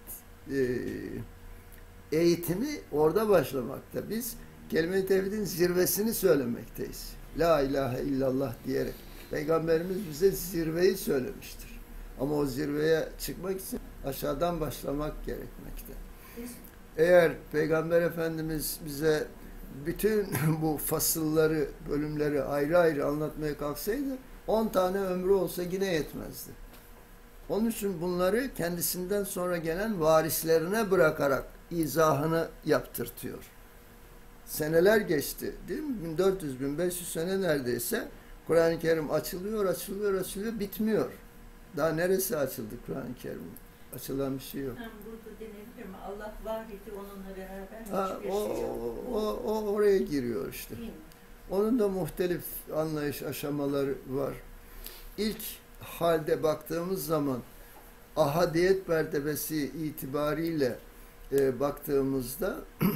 eğitimi orada başlamakta. Biz kelime-i tevhidin zirvesini söylemekteyiz. La ilahe illallah diyerek. Peygamberimiz bize zirveyi söylemiştir. Ama o zirveye çıkmak için aşağıdan başlamak gerekmekte. Eğer Peygamber Efendimiz bize bütün bu fasılları, bölümleri ayrı ayrı anlatmaya kalksaydı 10 tane ömrü olsa yine yetmezdi. Onun için bunları kendisinden sonra gelen varislerine bırakarak izahını yaptırtıyor. Seneler geçti, değil mi? 1400-1500 sene neredeyse Kur'an-ı Kerim açılıyor, bitmiyor. Daha neresi açıldı Kur'an-ı Kerim'in? Açılan bir şey yok. Burada denebilir mi? Allah var idi, onunla beraber hiçbir şey yok. O oraya giriyor işte. Değil mi? Onun da muhtelif anlayış aşamaları var. İlk halde baktığımız zaman ahadiyet mertebesi itibariyle baktığımızda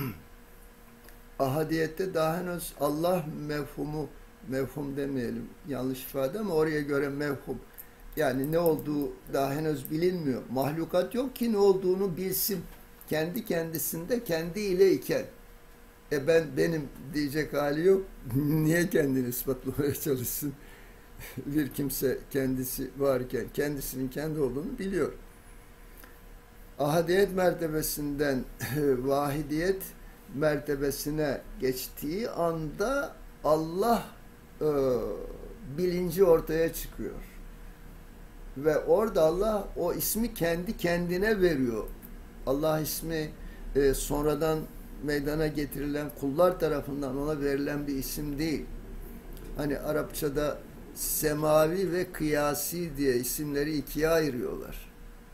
ahadiyette daha henüz Allah mevhum demeyelim yanlış ifade ama oraya göre mevhum. Yani ne olduğu daha henüz bilinmiyor. Mahlukat yok ki ne olduğunu bilsin. Kendi kendisinde kendiyle iken. Benim diyecek hali yok. Niye kendini ispatlamaya çalışsın? Bir kimse kendisi varken kendisinin kendi olduğunu biliyor. Ahadiyet mertebesinden vahidiyet mertebesine geçtiği anda Allah bilinci ortaya çıkıyor. Ve orada Allah o ismi kendi kendine veriyor. Allah ismi sonradan meydana getirilen kullar tarafından ona verilen bir isim değil. Hani Arapçada semavi ve kıyasi diye isimleri ikiye ayırıyorlar.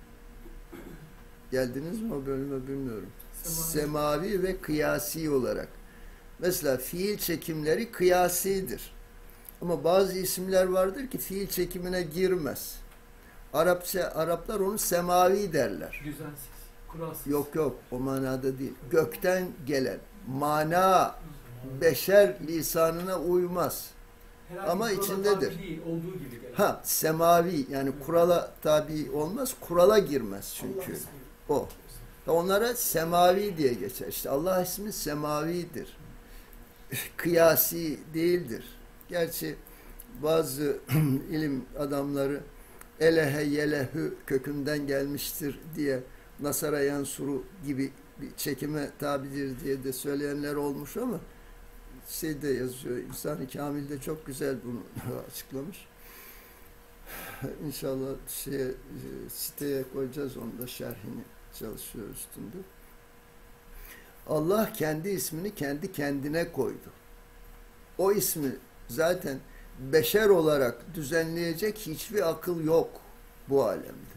Geldiniz mi o bölüme bilmiyorum. Semavi ve kıyasi olarak. Mesela fiil çekimleri kıyasidir. Ama bazı isimler vardır ki fiil çekimine girmez. Araplar onu semavi derler. Düzensiz, kuralsız. Yok o manada değil. Gökten gelen mana beşer lisanına uymaz. Herhangi Ama bir kurala içindedir. tabi değil, olduğu gibi gelen. Semavi yani kurala tabi olmaz, kurala girmez çünkü. Allah ismi. O. Onlara semavi diye geçer. İşte Allah ismi semavidir. Kıyasi değildir. Gerçi bazı ilim adamları elehe yelehü kökünden gelmiştir diye Nasara Yansuru gibi bir çekime tabidir diye de söyleyenler olmuş ama şeyde yazıyor, İnsan-ı Kamil'de çok güzel bunu açıklamış. İnşallah siteye koyacağız, onu da şerhini çalışıyor üstünde. Allah kendi ismini kendi kendine koydu. O ismi zaten beşer olarak düzenleyecek hiçbir akıl yok bu alemde.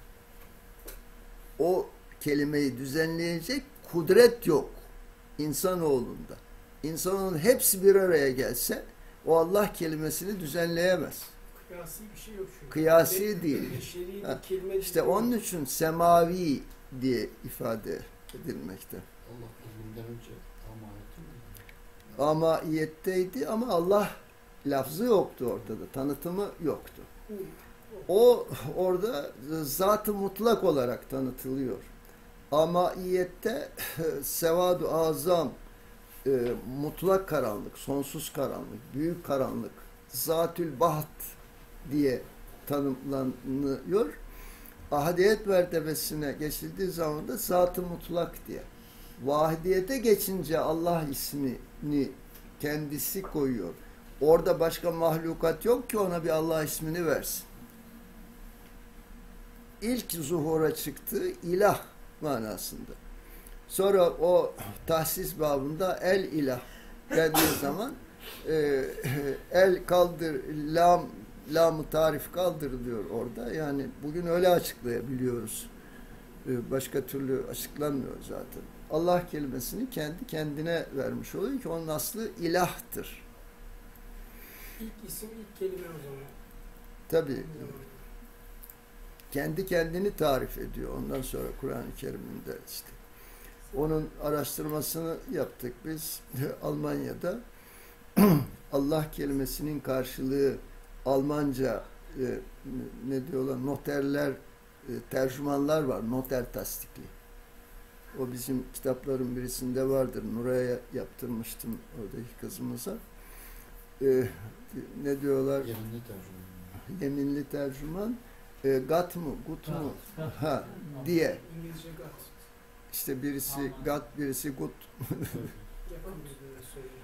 O kelimeyi düzenleyecek kudret yok insanoğlunda. İnsanoğlunun hepsi bir araya gelse o Allah kelimesini düzenleyemez. Kıyasi bir şey yok çünkü. Kıyasi değil. İşte onun için semavi diye ifade edilmekte. Allah ölümden önce Amaiyetteydi ama Allah lafzı yoktu ortada. Tanıtımı yoktu. O orada zat-ı mutlak olarak tanıtılıyor. Amaiyette sevad-ı azam, mutlak karanlık, sonsuz karanlık, büyük karanlık, zatül baht diye tanımlanıyor. Ahadiyet mertebesine geçildiği zaman da zat-ı mutlak diye. Vahidiyete geçince Allah ismini kendisi koyuyor. Orada başka mahlukat yok ki ona bir Allah ismini versin. İlk zuhura çıktığı ilah manasında. Sonra o tahsis babında el ilah geldiği zaman el kaldır, lam-ı tarif kaldırılıyor orada. Yani bugün öyle açıklayabiliyoruz. Başka türlü açıklanmıyor zaten. Allah kelimesini kendi kendine vermiş oluyor ki onun aslı ilahtır. İlk isim, ilk kelime o zaman. Tabii. Kendi kendini tarif ediyor. Ondan sonra Kur'an-ı Kerim'inde işte. Onun araştırmasını yaptık biz Almanya'da. Allah kelimesinin karşılığı Almanca ne diyorlar? Noterler, tercümanlar var. Noter tasdikli. O bizim kitapların birisinde vardır. Nuray'a yaptırmıştım oradaki kızımıza. Ne diyorlar? Yeminli tercüman. Yeminli tercüman. Gat mı? Gut mu? Ha, diye. İngilizce gat. İşte birisi gat, birisi gut. Yakın birbirine söylüyor.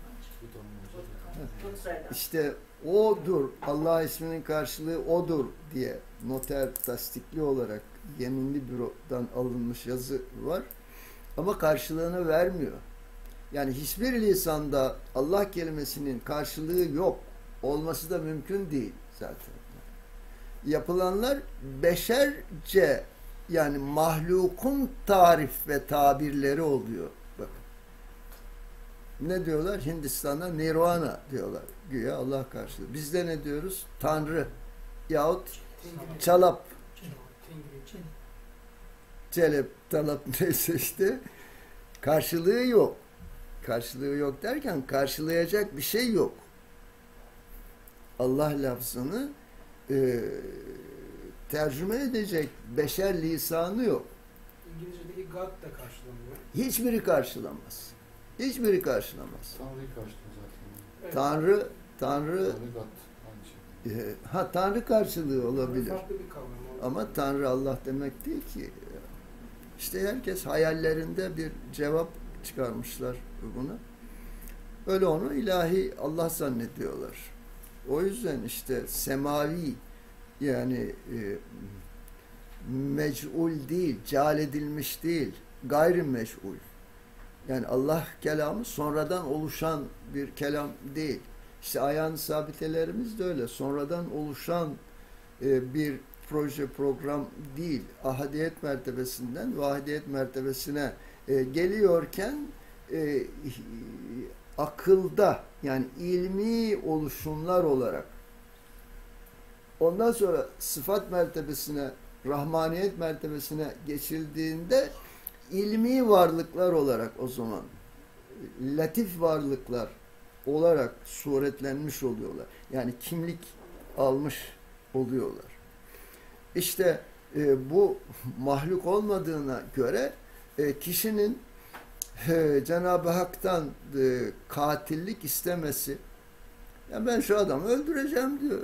İşte odur. Allah isminin karşılığı odur diye noter tasdikli olarak yeminli bürodan alınmış yazı var. Ama karşılığını vermiyor. Yani hiçbir lisanda Allah kelimesinin karşılığı yok. Olması da mümkün değil zaten. Yapılanlar beşerce, yani mahlukun tarif ve tabirleri oluyor. Bakın. Ne diyorlar? Hindistan'da nirvana diyorlar. Güya Allah karşılığı. Bizde ne diyoruz? Tanrı yahut çalap. Celep, talap neyse işte. Karşılığı yok. Karşılığı yok derken karşılayacak bir şey yok. Allah lafzını tercüme edecek beşer lisanı yok. İngilizce'deki God da karşılanıyor. Hiçbiri karşılamaz. Hiçbiri karşılamaz. Tanrı'yı karşılıyor zaten. Evet. Tanrı Tanrı gat. Aynı şey. Tanrı karşılığı Tanrı olabilir. farklı bir kavram. Ama Tanrı Allah demek değil ki. İşte herkes hayallerinde bir cevap çıkarmışlar buna. Öyle onu ilahi Allah zannediyorlar. O yüzden işte semavi, yani mec'ul değil, ceal edilmiş değil, gayri meş'ul. Yani Allah kelamı sonradan oluşan bir kelam değil. İşte ayağın sabitelerimiz de öyle. Sonradan oluşan bir proje, program değil. Ahadiyet mertebesinden vahidiyet mertebesine geliyorken akılda, yani ilmi oluşumlar olarak, ondan sonra sıfat mertebesine, rahmaniyet mertebesine geçildiğinde ilmi varlıklar olarak, o zaman latif varlıklar olarak suretlenmiş oluyorlar. Yani kimlik almış oluyorlar. İşte bu mahluk olmadığına göre kişinin Cenab-ı Hak'tan katillik istemesi, ya ben şu adamı öldüreceğim diyor.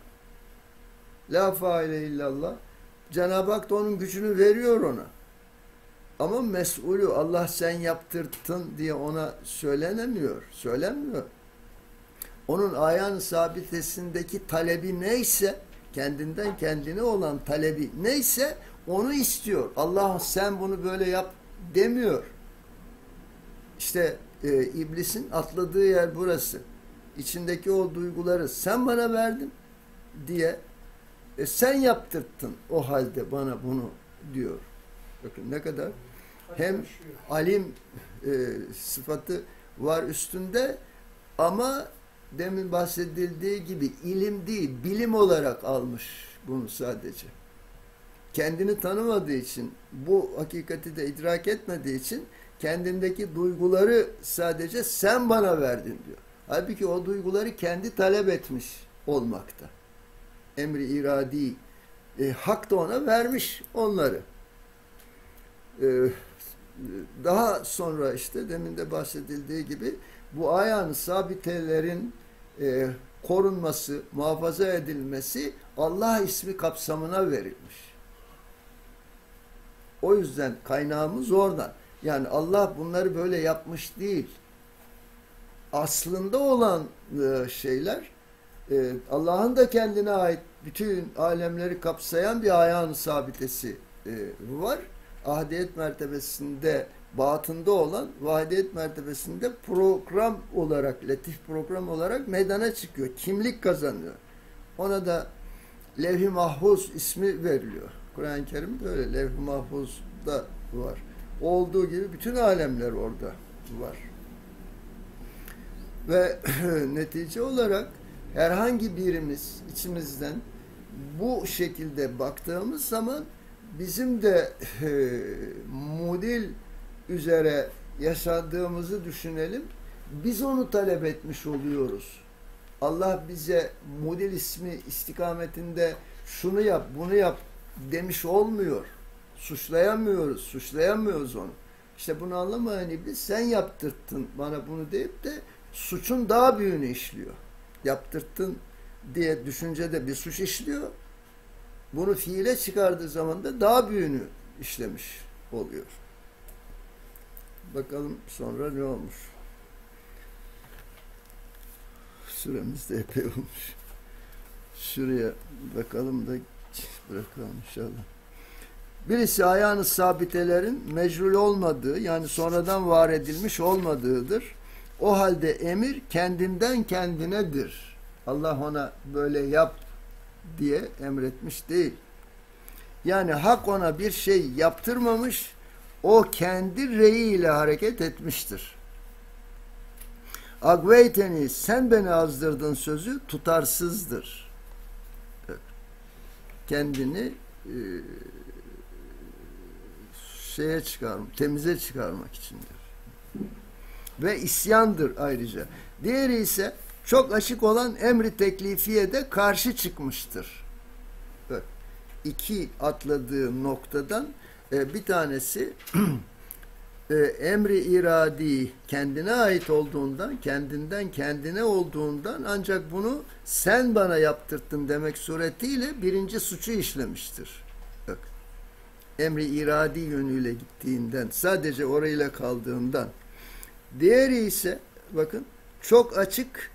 La faile illallah. Cenab-ı Hak da onun gücünü veriyor ona. Ama mesulü Allah sen yaptırttın diye ona söylenemiyor. Söylenmiyor. Onun ayağın sabitesindeki talebi neyse, kendinden kendine olan talebi neyse onu istiyor. Allah sen bunu böyle yap demiyor. İşte iblisin atladığı yer burası. İçindeki o duyguları sen bana verdin diye sen yaptırttın o halde bana bunu diyor. Bakın ne kadar hem alim sıfatı var üstünde, ama demin bahsedildiği gibi ilim değil, bilim olarak almış bunu sadece. Kendini tanımadığı için, bu hakikati de idrak etmediği için kendindeki duyguları sadece sen bana verdin diyor. Halbuki o duyguları kendi talep etmiş olmakta. Emri iradi, hak da ona vermiş onları. Daha sonra işte demin de bahsedildiği gibi bu ayağın sabitelerin korunması, muhafaza edilmesi Allah ismi kapsamına verilmiş. O yüzden kaynağımız oradan. Yani Allah bunları böyle yapmış değil. Aslında olan şeyler Allah'ın da kendine ait bütün alemleri kapsayan bir ayağın sabitesi var. Ahadiyet mertebesinde batında olan, vahidiyet mertebesinde program olarak, latif program olarak meydana çıkıyor. Kimlik kazanıyor. Ona da Levh-i Mahfuz ismi veriliyor. Kur'an-ı Kerim'de öyle. Levh-i Mahfuz'da var. Olduğu gibi bütün alemler orada var. Ve netice olarak herhangi birimiz içimizden bu şekilde baktığımız zaman bizim de model üzere yaşadığımızı düşünelim. Biz onu talep etmiş oluyoruz. Allah bize model ismi istikametinde şunu yap, bunu yap demiş olmuyor. Suçlayamıyoruz onu. İşte bunu anlamayan iblis sen yaptırttın bana bunu deyip de suçun daha büyüğünü işliyor. Yaptırttın diye düşüncede bir suç işliyor. Bunu fiile çıkardığı zaman da daha büyüğünü işlemiş oluyor. Bakalım sonra ne olmuş? Süremiz de epey olmuş. Şuraya bakalım da bırakalım inşallah. Birisi ayağını sabitelerin mecrul olmadığı, yani sonradan var edilmiş olmadığıdır. O halde emir kendinden kendinedir. Allah ona böyle yap diye emretmiş değil. Yani hak ona bir şey yaptırmamış, o kendi reyiyle hareket etmiştir. Agveyteni, sen beni azdırdın sözü tutarsızdır. Kendini temize çıkarmak içindir. Ve isyandır ayrıca. Diğeri ise çok açık olan emri teklifiye de karşı çıkmıştır. Evet. İki atladığı noktadan bir tanesi emri iradi kendine ait olduğundan, kendinden kendine olduğundan, ancak bunu sen bana yaptırttın demek suretiyle birinci suçu işlemiştir. Bak. Emri iradi yönüyle gittiğinden, sadece orayla kaldığından. Diğeri ise bakın çok açık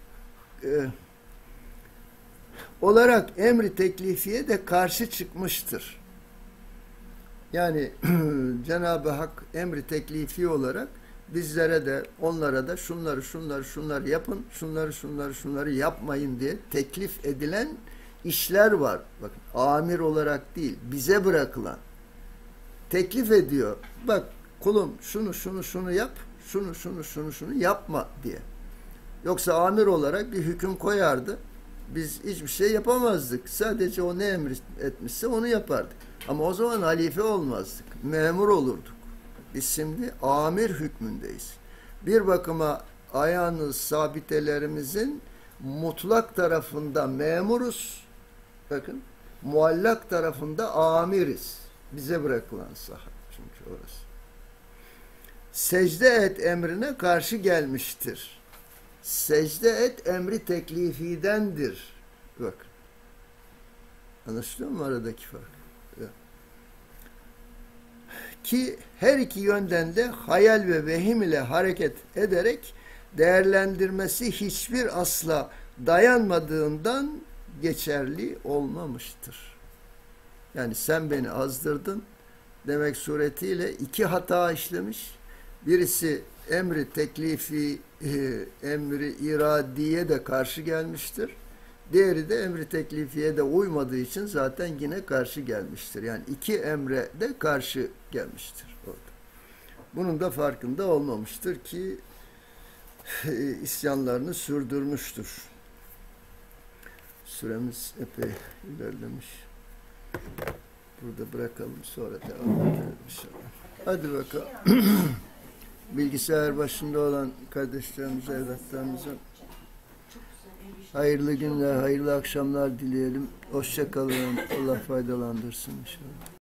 olarak emri teklifiye de karşı çıkmıştır. Yani Cenab-ı Hak emri teklifi olarak bizlere de onlara da şunları yapın, şunları yapmayın diye teklif edilen işler var. Bakın amir olarak değil, bize bırakılan. Teklif ediyor. Bak kulum şunu yap, şunu yapma diye. Yoksa amir olarak bir hüküm koyardı. Biz hiçbir şey yapamazdık. Sadece o ne emretmişse onu yapardık. Ama o zaman halife olmazdık. Memur olurduk. Biz şimdi amir hükmündeyiz. Bir bakıma ayağını sabitelerimizin mutlak tarafında memuruz. Bakın. Muallak tarafında amiriz. Bize bırakılan saha. Çünkü orası. Secde et emrine karşı gelmiştir. Secde et emri teklifidendir. Bakın. Anlaşılıyor mu aradaki fark? Ki her iki yönden de hayal ve vehim ile hareket ederek değerlendirmesi hiçbir asla dayanmadığından geçerli olmamıştır. Yani sen beni azdırdın demek suretiyle iki hata işlemiş. Birisi emri teklifi, emri iradiye de karşı gelmiştir. Diğeri de emri teklifiye de uymadığı için zaten yine karşı gelmiştir. Yani iki emre de karşı gelmiştir orada. Bunun da farkında olmamıştır ki isyanlarını sürdürmüştür. Süremiz epey ilerlemiş. Burada bırakalım, sonra devam edelim inşallah. Hadi bakalım. Bilgisayar başında olan kardeşlerimize, evlatlarımıza hayırlı günler, hayırlı akşamlar dileyelim. Hoşça kalın. Allah faydalandırsın inşallah.